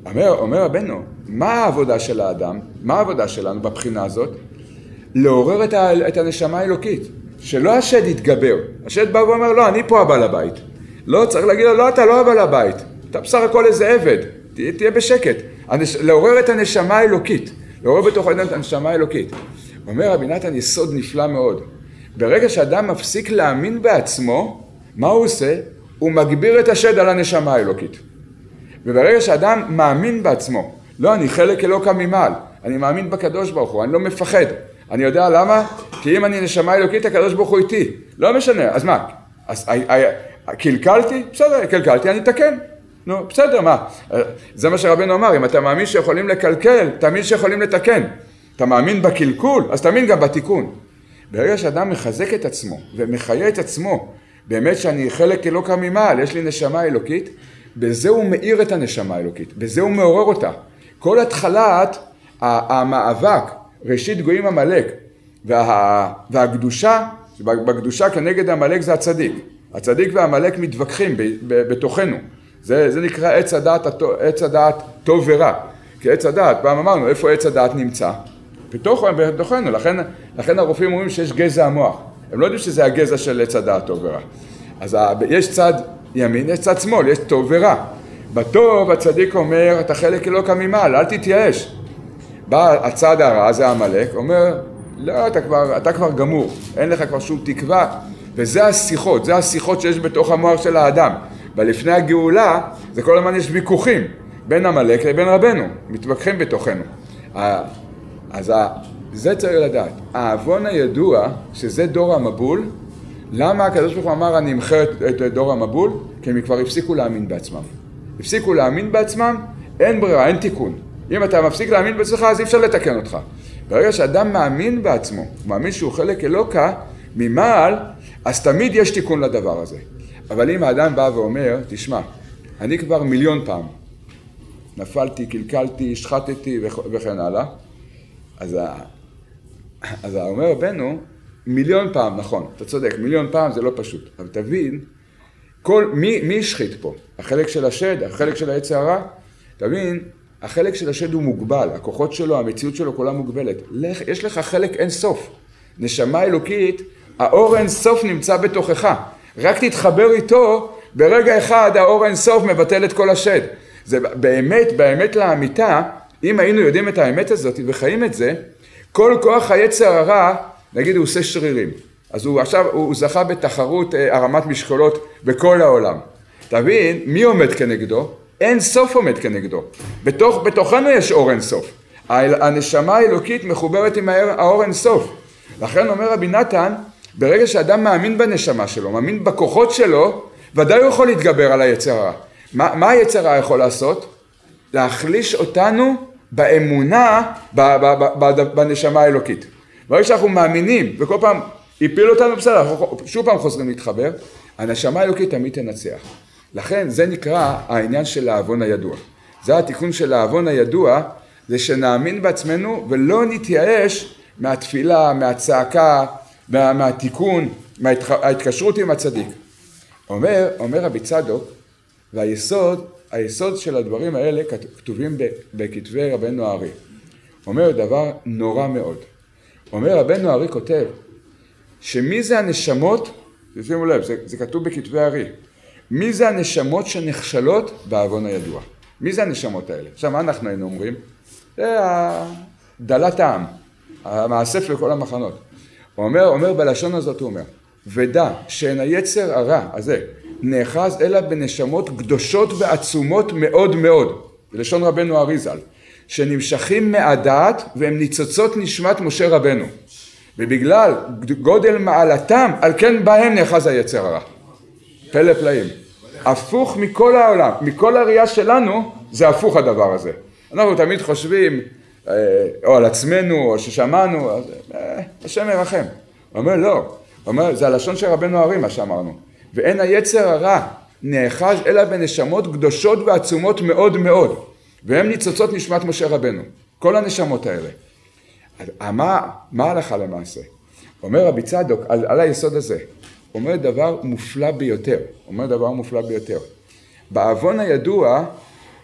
S1: אומר, אומר רבנו, מה העבודה של האדם? מה העבודה שלנו בבחינה הזאת? לעורר את, ה, את הנשמה האלוקית, שלא השד יתגבר. השד בא ואומר, לא, אני פה הבעל הבית. לא, צריך להגיד לו, לא, אתה לא הבעל הבית. אתה בסך הכל איזה עבד, תה, תהיה בשקט. הנש... לעורר את הנשמה האלוקית, לעורר בתוך האדם את הנשמה האלוקית. אומר רבי נתן יסוד נפלא מאוד. ברגע שאדם מפסיק להאמין בעצמו, מה הוא עושה? הוא מגביר את השד על הנשמה האלוקית. וברגע שאדם מאמין בעצמו, לא, אני חלק אלוקה ממעל, אני מאמין בקדוש ברוך הוא, אני לא מפחד. אני יודע למה? כי אם אני נשמה אלוקית, הקדוש ברוך הוא איתי. לא משנה, אז מה? אז קלקלתי? בסדר, קלקלתי, אני אתקן. נו, בסדר, מה? זה מה שרבנו אמר, אם אתה מאמין שיכולים לקלקל, תאמין שיכולים לתקן. אתה מאמין בקלקול, אז תאמין גם בתיקון. ברגע שאדם מחזק את עצמו ומחיה את עצמו, באמת שאני חלק אלוקה ממעל, יש לי נשמה אלוקית, בזה הוא מאיר את הנשמה האלוקית, בזה הוא מעורר אותה. כל התחלת המאבק, ראשית גויים עמלק, וה, והקדושה, בקדושה כנגד עמלק זה הצדיק. הצדיק והעמלק מתווכחים ב, ב, בתוכנו. זה, זה נקרא עץ הדעת, עץ הדעת טוב ורע. כי עץ הדעת, פעם אמרנו, איפה עץ הדעת נמצא? בתוך, בתוכנו, לכן, לכן הרופאים אומרים שיש גזע המוח. הם לא יודעים שזה הגזע של עץ הדעת טוב ורע. אז יש צד ימין, יש צד שמאל, יש טוב ורע. בטוב הצדיק אומר, אתה חלק אלוקה ממעל, אל תתייאש. בא הצד הרע, זה העמלק, אומר, לא, אתה כבר, אתה כבר גמור, אין לך כבר שום תקווה. וזה השיחות, זה השיחות שיש בתוך המוח של האדם. ולפני הגאולה, זה כל הזמן יש ויכוחים בין עמלק לבין רבנו, מתווכחים בתוכנו. אז זה צריך לדעת. העוון הידוע, שזה דור המבול, למה הקדוש ברוך הוא אמר, אני אמחה את דור המבול? כי הם כבר הפסיקו להאמין בעצמם. הפסיקו להאמין בעצמם, אין ברירה, אין תיקון. אם אתה מפסיק להאמין בעצמך, אז אי אפשר לתקן אותך. ברגע שאדם מאמין בעצמו, הוא מאמין שהוא חלק אלוקה, ממעל, אז תמיד יש תיקון לדבר הזה. אבל אם האדם בא ואומר, תשמע, אני כבר מיליון פעם, נפלתי, קלקלתי, השחטתי וכן הלאה, אז, אז אומר רבנו, מיליון פעם, נכון, אתה צודק, מיליון פעם זה לא פשוט, אבל תבין, כל, מי, מי השחית פה? החלק של השד, החלק של העץ הרע? תבין, החלק של השד הוא מוגבל, הכוחות שלו, המציאות שלו כולה מוגבלת. לך, יש לך חלק אין סוף. נשמה אלוקית, האור אין סוף נמצא בתוכך. רק תתחבר איתו, ברגע אחד האור אין סוף מבטל את כל השד. זה באמת, באמת לאמיתה, אם היינו יודעים את האמת הזאת וחיים את זה, כל כוח היצר הרע, נגיד הוא עושה שרירים. אז הוא עכשיו, הוא זכה בתחרות הרמת משקולות בכל העולם. תבין, מי עומד כנגדו? אין סוף עומד כנגדו. בתוך, בתוכנו יש אור אין סוף. הנשמה האלוקית מחוברת עם האור אין סוף. לכן אומר רבי נתן, ברגע שאדם מאמין בנשמה שלו, מאמין בכוחות שלו, ודאי הוא יכול להתגבר על היצר הרע. מה, מה היצר הרע יכול לעשות? להחליש אותנו באמונה ב, ב, ב, ב, בנשמה האלוקית. ברגע שאנחנו מאמינים, וכל פעם הפיל אותנו בסדר, אנחנו שוב פעם חוזרים להתחבר, הנשמה האלוקית תמיד תנצח. לכן זה נקרא העניין של העוון הידוע. זה התיקון של העוון הידוע, זה שנאמין בעצמנו ולא נתייאש מהתפילה, מהצעקה, מה, מהתיקון, מההתקשרות עם הצדיק. אומר, אומר רבי צדוק, והיסוד, היסוד של הדברים האלה כתובים בכתבי רבנו הארי. אומר דבר נורא מאוד. אומר רבנו הארי כותב, שמי זה הנשמות, שימו לב, זה, זה כתוב בכתבי הארי, מי זה הנשמות שנכשלות בעוון הידוע? מי זה הנשמות האלה? עכשיו, מה אנחנו היינו אומרים? זה דלת העם, המאסף לכל המחנות. הוא אומר, אומר בלשון הזאת, הוא אומר, ודע שאין היצר הרע הזה נאחז אלא בנשמות קדושות ועצומות מאוד מאוד, בלשון רבנו הארי ז"ל, שנמשכים מהדעת והם ניצוצות נשמת משה רבנו. ובגלל גודל מעלתם, על כן בהם נאחז היצר הרע. פלא פלאים. הפוך מכל העולם, מכל הראייה שלנו, זה הפוך הדבר הזה. אנחנו תמיד חושבים, או על עצמנו, או ששמענו, השם ירחם. הוא אומר, לא. הוא אומר, זה הלשון של רבנו הארי, מה שאמרנו. ואין היצר הרע נאחז אלא בנשמות קדושות ועצומות מאוד מאוד. והם ניצוצות נשמת משה רבנו. כל הנשמות האלה. מה, מה הלכה למעשה? אומר רבי צדוק, על, על היסוד הזה, אומר דבר מופלא ביותר, אומר דבר מופלא ביותר. בעוון הידוע,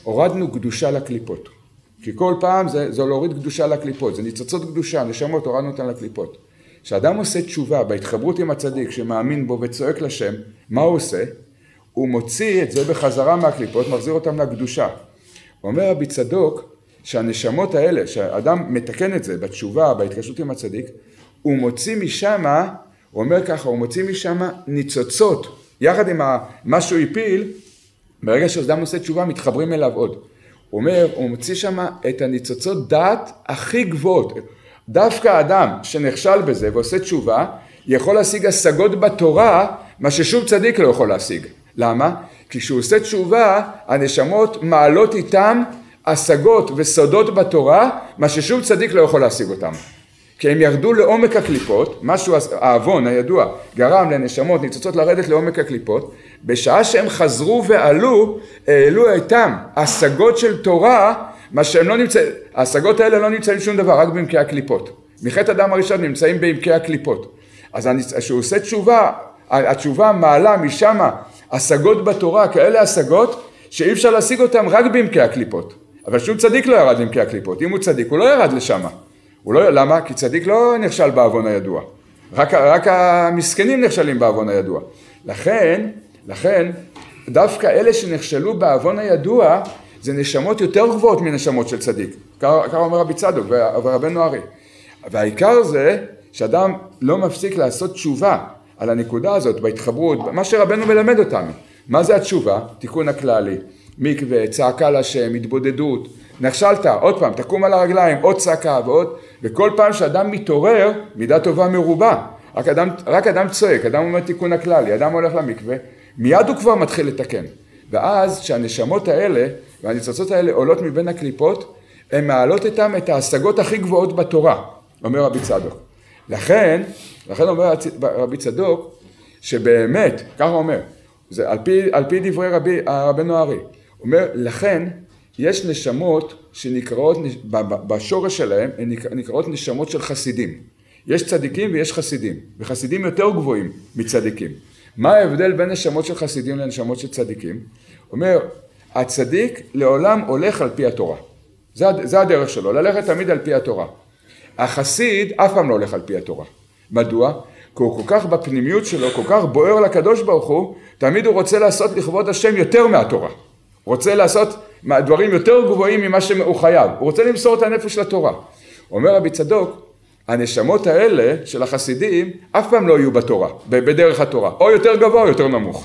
S1: הורדנו קדושה לקליפות. כי כל פעם זה, זה להוריד קדושה לקליפות, זה ניצוצות קדושה, נשמות, הורדנו אותן לקליפות. כשאדם עושה תשובה בהתחברות עם הצדיק שמאמין בו וצועק לשם, מה הוא עושה? הוא מוציא את זה בחזרה מהקליפות, מחזיר אותם לקדושה. אומר רבי צדוק שהנשמות האלה, שהאדם מתקן את זה בתשובה, בהתקשרות עם הצדיק, הוא מוציא משם, הוא אומר ככה, הוא מוציא משם ניצוצות, יחד עם מה שהוא הפיל, ברגע שאדם עושה תשובה מתחברים אליו עוד. הוא אומר, הוא מוציא שם את הניצוצות דעת הכי גבוהות. דווקא האדם שנכשל בזה ועושה תשובה, יכול להשיג השגות בתורה, מה ששום צדיק לא יכול להשיג. למה? כי כשהוא עושה תשובה, הנשמות מעלות איתם השגות וסודות בתורה, מה ששום צדיק לא יכול להשיג אותם. כי הם ירדו לעומק הקליפות, משהו, האבון הידוע, גרם לנשמות, ניצוצות לרדת לעומק הקליפות, בשעה שהם חזרו ועלו, העלו איתם השגות של תורה, מה שהם לא נמצאים, ההשגות האלה לא נמצאים שום דבר, רק בעמקי הקליפות. מחטא אדם הראשון נמצאים בעמקי הקליפות. אז כשהוא עושה תשובה, התשובה מעלה משם השגות בתורה, כאלה השגות, שאי אפשר להשיג אותם רק בעמקי הקליפות. אבל שום צדיק לא ירד לעמקי הקליפות. אם הוא צדיק, הוא לא ירד לשם. הוא לא, למה? כי צדיק לא נכשל בעוון הידוע. רק, רק המסכנים נכשלים בעוון הידוע. לכן, לכן, דווקא אלה שנכשלו בעוון הידוע, זה נשמות יותר גבוהות מנשמות של צדיק. ככה אומר רבי צדוק ורבנו ארי. והעיקר זה שאדם לא מפסיק לעשות תשובה על הנקודה הזאת, בהתחברות, מה שרבנו מלמד אותנו. מה זה התשובה? תיקון הכללי. מקווה, צעקה לשם, התבודדות. נכשלת, עוד פעם, תקום על הרגליים, עוד צעקה ועוד, וכל פעם שאדם מתעורר, מידה טובה מרובה. רק אדם, רק אדם צועק, אדם אומר תיקון הכללי, אדם הולך למקווה, מיד הוא כבר מתחיל לתקן. ואז שהנשמות האלה, והניצוצות האלה עולות מבין הקליפות, הן מעלות איתם את ההשגות הכי גבוהות בתורה, אומר רבי צדוק. לכן, לכן אומר רבי צדוק, שבאמת, ככה אומר, זה על פי, על פי דברי רבי, רבנו ארי, אומר, לכן, יש נשמות שנקראות, בשורש שלהם, הן נקראות נשמות של חסידים. יש צדיקים ויש חסידים, וחסידים יותר גבוהים מצדיקים. מה ההבדל בין נשמות של חסידים לנשמות של צדיקים? אומר, הצדיק לעולם הולך על פי התורה. זה, זה הדרך שלו, ללכת תמיד על פי התורה. החסיד אף פעם לא הולך על פי התורה. מדוע? כי הוא כל כך בפנימיות שלו, כל כך בוער לקדוש ברוך הוא, תמיד הוא רוצה לעשות לכבוד השם יותר מהתורה. הוא רוצה לעשות דברים יותר גבוהים ממה שהוא חייב. הוא רוצה למסור את הנפש לתורה. אומר רבי צדוק, הנשמות האלה של החסידים אף פעם לא יהיו בתורה, בדרך התורה. או יותר גבוה או יותר נמוך.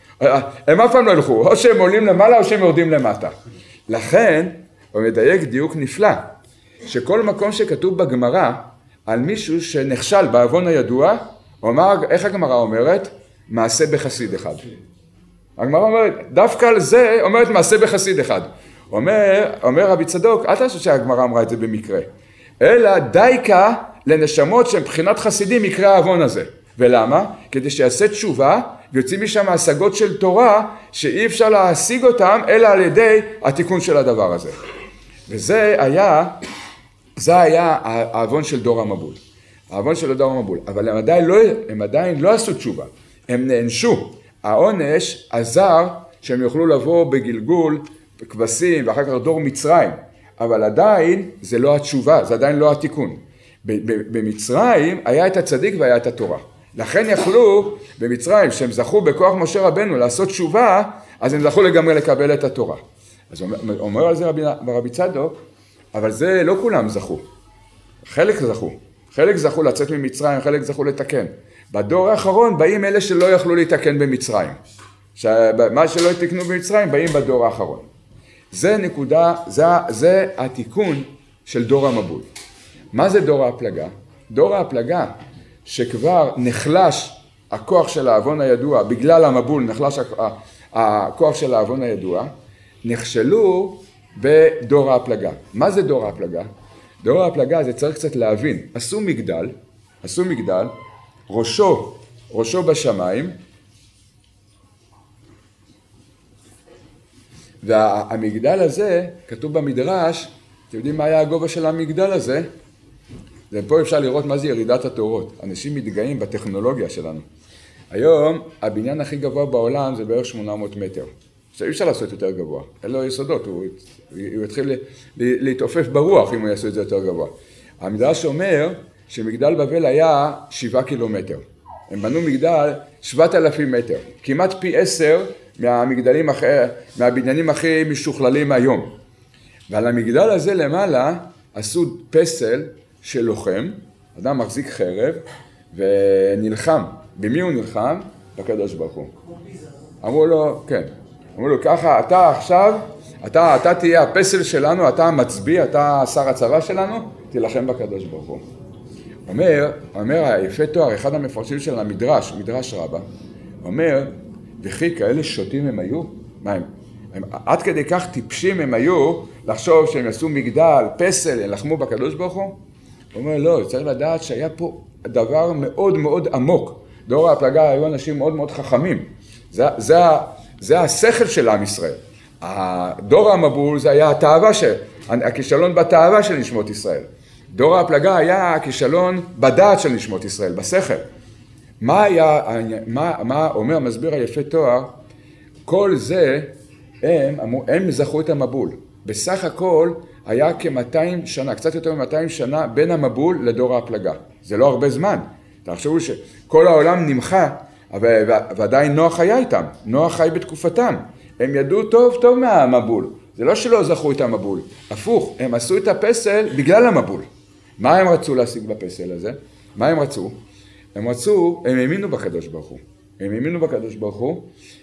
S1: הם אף פעם לא ילכו, או שהם עולים למעלה או שהם יורדים למטה. לכן, הוא מדייק דיוק נפלא, שכל מקום שכתוב בגמרא על מישהו שנכשל בעוון הידוע, הוא אמר, איך הגמרא אומרת? מעשה בחסיד אחד. הגמרא אומרת, דווקא על זה אומרת מעשה בחסיד אחד. אומר, אומר רבי צדוק, אל תעשו שהגמרא אמרה את זה במקרה, אלא דייקה לנשמות שמבחינת חסידים יקרה העוון הזה. ולמה? כדי שיעשה תשובה ויוצאים משם השגות של תורה שאי אפשר להשיג אותם אלא על ידי התיקון של הדבר הזה. וזה היה, זה היה העוון של דור המבול. העוון של דור המבול. אבל הם עדיין לא, הם עדיין לא עשו תשובה. הם נענשו. העונש עזר שהם יוכלו לבוא בגלגול, בכבשים ואחר כך דור מצרים. אבל עדיין זה לא התשובה, זה עדיין לא התיקון. במצרים היה את הצדיק והיה את התורה. לכן יכלו במצרים שהם זכו בכוח משה רבנו לעשות תשובה, אז הם זכו לגמרי לקבל את התורה. אז אומר על זה רבי, רבי צדוק, אבל זה לא כולם זכו. חלק זכו. חלק זכו לצאת ממצרים, חלק זכו לתקן. בדור האחרון באים אלה שלא יכלו להתקן במצרים. מה שלא יתקנו במצרים באים בדור האחרון. זה נקודה, זה, זה התיקון של דור המבול. מה זה דור ההפלגה? דור ההפלגה שכבר נחלש הכוח של העוון הידוע, בגלל המבול נחלש הכוח של העוון הידוע, נכשלו בדור ההפלגה. מה זה דור ההפלגה? דור ההפלגה זה צריך קצת להבין. עשו מגדל, עשו מגדל, ראשו, ראשו בשמיים, והמגדל הזה, כתוב במדרש, אתם יודעים מה היה הגובה של המגדל הזה? ופה אפשר לראות מה זה ירידת התאורות. אנשים מתגאים בטכנולוגיה שלנו. היום הבניין הכי גבוה בעולם זה בערך שמונה מאות מטר. עכשיו אי אפשר לעשות יותר גבוה, אין לו יסודות, הוא, הוא יתחיל להתעופף ברוח אם הוא יעשה את זה יותר גבוה. המדרש אומר שמגדל בבל היה שבעה קילומטר. הם בנו מגדל שבעת אלפים מטר, כמעט פי עשר מהמגדלים אחרי, מהבניינים הכי משוכללים היום. ועל המגדל הזה למעלה עשו פסל של לוחם, אדם מחזיק חרב ונלחם. במי הוא נלחם? בקדוש ברוך הוא. אמרו לו, כן, אמרו לו ככה, אתה עכשיו, אתה, אתה תהיה הפסל שלנו, אתה המצביא, אתה שר הצבא שלנו, תילחם בקדוש ברוך הוא. אומר, אומר היפה תואר, אחד המפרשים של המדרש, מדרש רבה, אומר, וכי כאלה שוטים הם היו? מה הם? הם עד כדי כך טיפשים הם היו לחשוב שהם יעשו מגדל, פסל, ילחמו בקדוש ברוך הוא? הוא אומר, לא, צריך לדעת שהיה פה דבר מאוד מאוד עמוק. דור ההפלגה היו אנשים מאוד מאוד חכמים. זה, זה, זה השכל של עם ישראל. הדור המבול זה היה התאווה של, הכישלון בתאווה של נשמות ישראל. דור ההפלגה היה הכישלון בדעת של נשמות ישראל, בשכל. מה היה, מה, מה אומר מסביר היפה תואר? כל זה, הם, הם זכו את המבול. בסך הכל היה כ-מאתיים שנה, קצת יותר מ-מאתיים שנה בין המבול לדור ההפלגה. זה לא הרבה זמן. תחשבו שכל העולם נמחה, ועדיין נוח היה איתם. נוח חי בתקופתם. הם ידעו טוב טוב מהמבול. זה לא שלא זכו את המבול. הפוך, הם עשו את הפסל בגלל המבול. מה הם רצו להשיג בפסל הזה? מה הם רצו? הם רצו, הם האמינו בקדוש ברוך הוא. הם האמינו בקדוש ברוך הוא,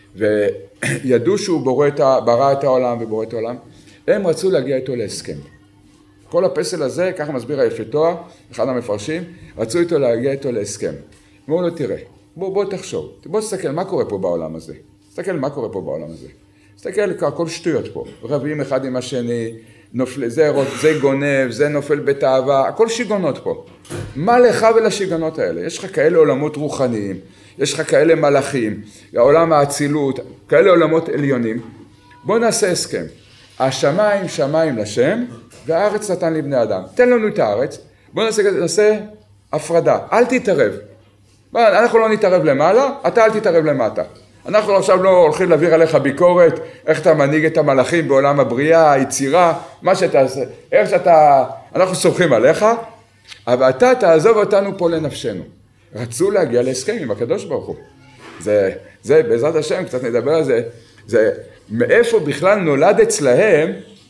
S1: וידעו שהוא בורא את, ברא את העולם ובורא את העולם. הם רצו להגיע איתו להסכם. כל הפסל הזה, ככה מסביר היפה תואר, אחד המפרשים, רצו איתו להגיע איתו להסכם. אמרו לו, תראה, בוא, בוא תחשוב, בוא תסתכל מה קורה פה בעולם הזה. תסתכל מה קורה פה בעולם הזה. תסתכל, הכל שטויות פה. רבים אחד עם השני, נופל, זה, זה גונב, זה נופל בתאווה, הכל שיגונות פה. מה לך ולשיגונות האלה? יש לך כאלה עולמות רוחניים, יש לך כאלה מלאכים, העולם האצילות, כאלה עולמות עליונים. בוא נעשה הסכם. השמיים שמיים לשם, והארץ נתן לבני אדם. תן לנו את הארץ, בוא נעשה, נעשה הפרדה, אל תתערב. אנחנו לא נתערב למעלה, אתה אל תתערב למטה. אנחנו עכשיו לא הולכים להעביר עליך ביקורת, איך אתה מנהיג את המלאכים בעולם הבריאה, היצירה, מה שתעשה, איך שאתה, אנחנו סומכים עליך, אבל אתה תעזוב אותנו פה לנפשנו. רצו להגיע להסכם עם הקדוש ברוך הוא. זה, זה בעזרת השם, קצת נדבר על זה, זה מאיפה בכלל נולד אצלהם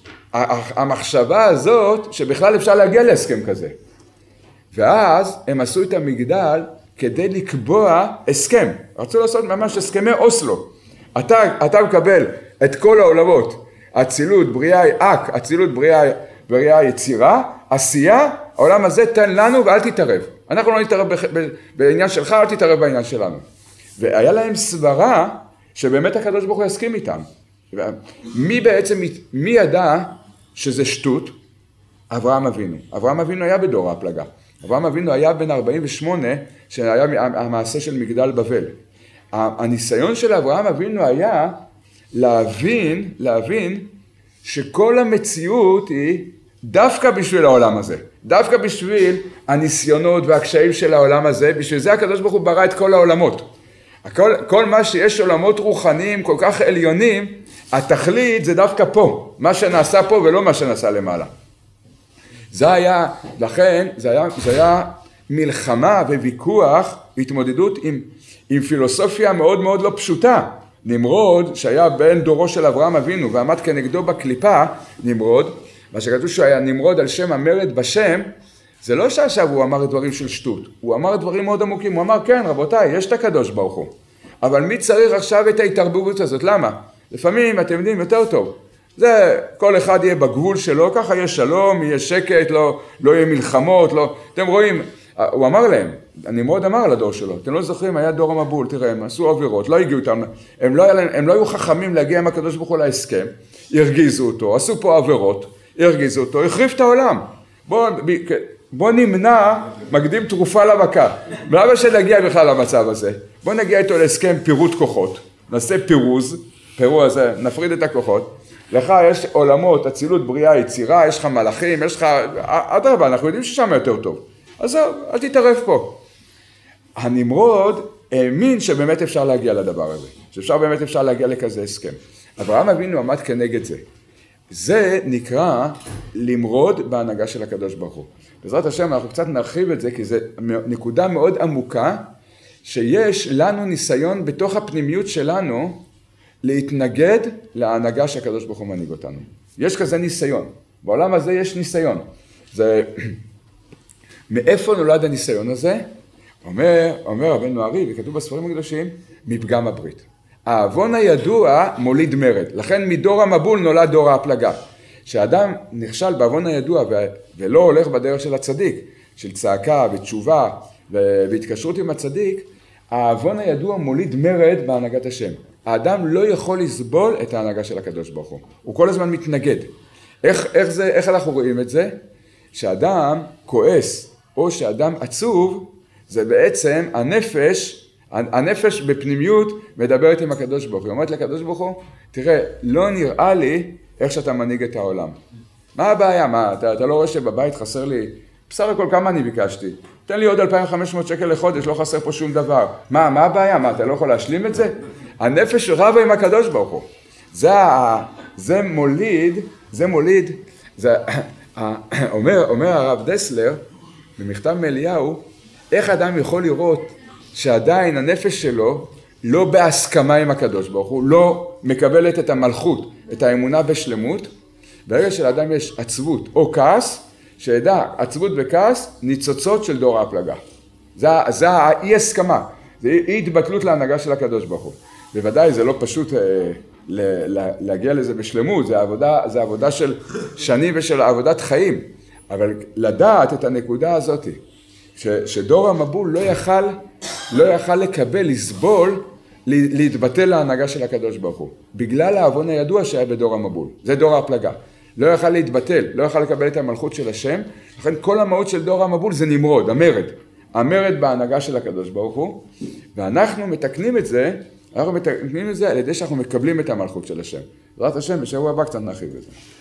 S1: המחשבה הזאת שבכלל אפשר להגיע להסכם כזה. ואז הם עשו את המגדל כדי לקבוע הסכם. רצו לעשות ממש הסכמי אוסלו. אתה, אתה מקבל את כל העולמות, אצילות, בריאה, אק, אצילות, בריאה, בריאה, יצירה, עשייה, העולם הזה תן לנו ואל תתערב. אנחנו לא נתערב בעניין שלך, אל תתערב בעניין שלנו. והיה להם סברה שבאמת הקדוש ברוך הוא יסכים איתם. מי בעצם, מי ידע שזה שטות? אברהם אבינו. אברהם אבינו היה בדור ההפלגה. אברהם אבינו היה בן ארבעים ושמונה, שהיה המעשה של מגדל בבל. הניסיון של אברהם אבינו היה להבין, להבין שכל המציאות היא דווקא בשביל העולם הזה. דווקא בשביל הניסיונות והקשיים של העולם הזה, בשביל זה הקדוש ברוך הוא ברא את כל העולמות. הכל, כל מה שיש עולמות רוחניים כל כך עליונים, התכלית זה דווקא פה, מה שנעשה פה ולא מה שנעשה למעלה. זה היה, לכן, זה היה, זה היה מלחמה וויכוח, התמודדות עם, עם פילוסופיה מאוד מאוד לא פשוטה. נמרוד, שהיה בן דורו של אברהם אבינו, ועמד כנגדו בקליפה, נמרוד, מה שכתוב שהוא היה נמרוד על שם המרד בשם, זה לא שעכשיו הוא אמר דברים של שטות, הוא אמר דברים מאוד עמוקים, הוא אמר כן רבותיי, יש את הקדוש ברוך הוא, אבל מי צריך עכשיו את ההתערבבות הזאת, למה? לפעמים אתם יודעים יותר טוב, זה כל אחד יהיה בגבול שלו, ככה יהיה שלום, יהיה שקט, לא, לא יהיה מלחמות, לא, אתם רואים, הוא אמר להם, נמרוד אמר לדור שלו, אתם לא זוכרים, היה דור המבול, תראה, הם עשו עבירות, לא הגיעו אותם, הם לא, הם לא היו חכמים להגיע עם הקדוש ברוך הוא להסכם, הרגיזו אותו, עשו פה עבירות, הרגיזו אותו, החריף את העולם, בוא, בוא נמנע, מקדים תרופה למכה, ולמה שנגיע בכלל למצב הזה? בוא נגיע איתו להסכם פירוט כוחות, נעשה פירוז, פירוז הזה, נפריד את הכוחות, לך יש עולמות, אצילות, בריאה, יצירה, יש לך מלאכים, יש לך, אדרבה, אנחנו יודעים ששם יותר טוב, אז זהו, אל תתערב פה. הנמרוד האמין שבאמת אפשר להגיע לדבר הזה, שאפשר באמת אפשר להגיע לכזה הסכם. אברהם אבינו עמד כנגד זה. זה נקרא למרוד בהנהגה של הקדוש ברוך הוא. בעזרת השם אנחנו קצת נרחיב את זה, כי זה נקודה מאוד עמוקה, שיש לנו ניסיון בתוך הפנימיות שלנו, להתנגד להנהגה שהקדוש ברוך הוא מנהיג אותנו. יש כזה ניסיון. בעולם הזה יש ניסיון. זה... מאיפה נולד הניסיון הזה? אומר, אומר רבנו הארי, וכתוב בספרים הקדושים, מפגם הברית. העוון הידוע מוליד מרד. לכן מדור המבול נולד דור ההפלגה. כשאדם נכשל בעוון הידוע ו... ולא הולך בדרך של הצדיק, של צעקה ותשובה ו... והתקשרות עם הצדיק, העוון הידוע מוליד מרד בהנהגת השם. האדם לא יכול לסבול את ההנהגה של הקדוש ברוך הוא. הוא כל הזמן מתנגד. איך, איך, זה, איך אנחנו רואים את זה? שאדם כועס או שאדם עצוב, זה בעצם הנפש, הנפש בפנימיות מדברת עם הקדוש ברוך הוא. היא אומרת לקדוש ברוך הוא, תראה, לא נראה לי איך שאתה מנהיג את העולם. מה הבעיה? מה, אתה, אתה לא רואה שבבית חסר לי, בסך הכל כמה אני ביקשתי? תן לי עוד אלפיים וחמש מאות שקל לחודש, לא חסר פה שום דבר. מה, מה הבעיה? מה, אתה לא יכול להשלים את זה? הנפש רבה עם הקדוש ברוך הוא. זה, זה מוליד, זה מוליד, זה, אומר, אומר הרב דסלר, במכתב מאליהו, איך אדם יכול לראות שעדיין הנפש שלו לא בהסכמה עם הקדוש ברוך הוא, לא מקבלת את המלכות, את האמונה בשלמות, ברגע שלאדם יש עצבות או כעס, שידע, עצבות וכעס, ניצוצות של דור ההפלגה. זה, זה האי הסכמה, זה אי התבטלות להנהגה של הקדוש ברוך הוא. בוודאי זה לא פשוט אה, ל, ל, להגיע לזה בשלמות, זה עבודה, זה עבודה של שנים ושל עבודת חיים, אבל לדעת את הנקודה הזאת, ש, שדור המבול לא יכל, לא יכל לקבל, לסבול, להתבטל להנהגה של הקדוש ברוך הוא, בגלל העוון הידוע שהיה בדור המבול, זה דור ההפלגה. לא יכל להתבטל, לא יכל לקבל את המלכות של השם, לכן כל המהות של דור המבול זה נמרוד, המרד. המרד בהנהגה של הקדוש ברוך הוא, ואנחנו מתקנים את זה, אנחנו מתקנים את זה על ידי שאנחנו מקבלים את המלכות של השם. בעזרת השם, בשבוע הבא קצת נרחיב את זה.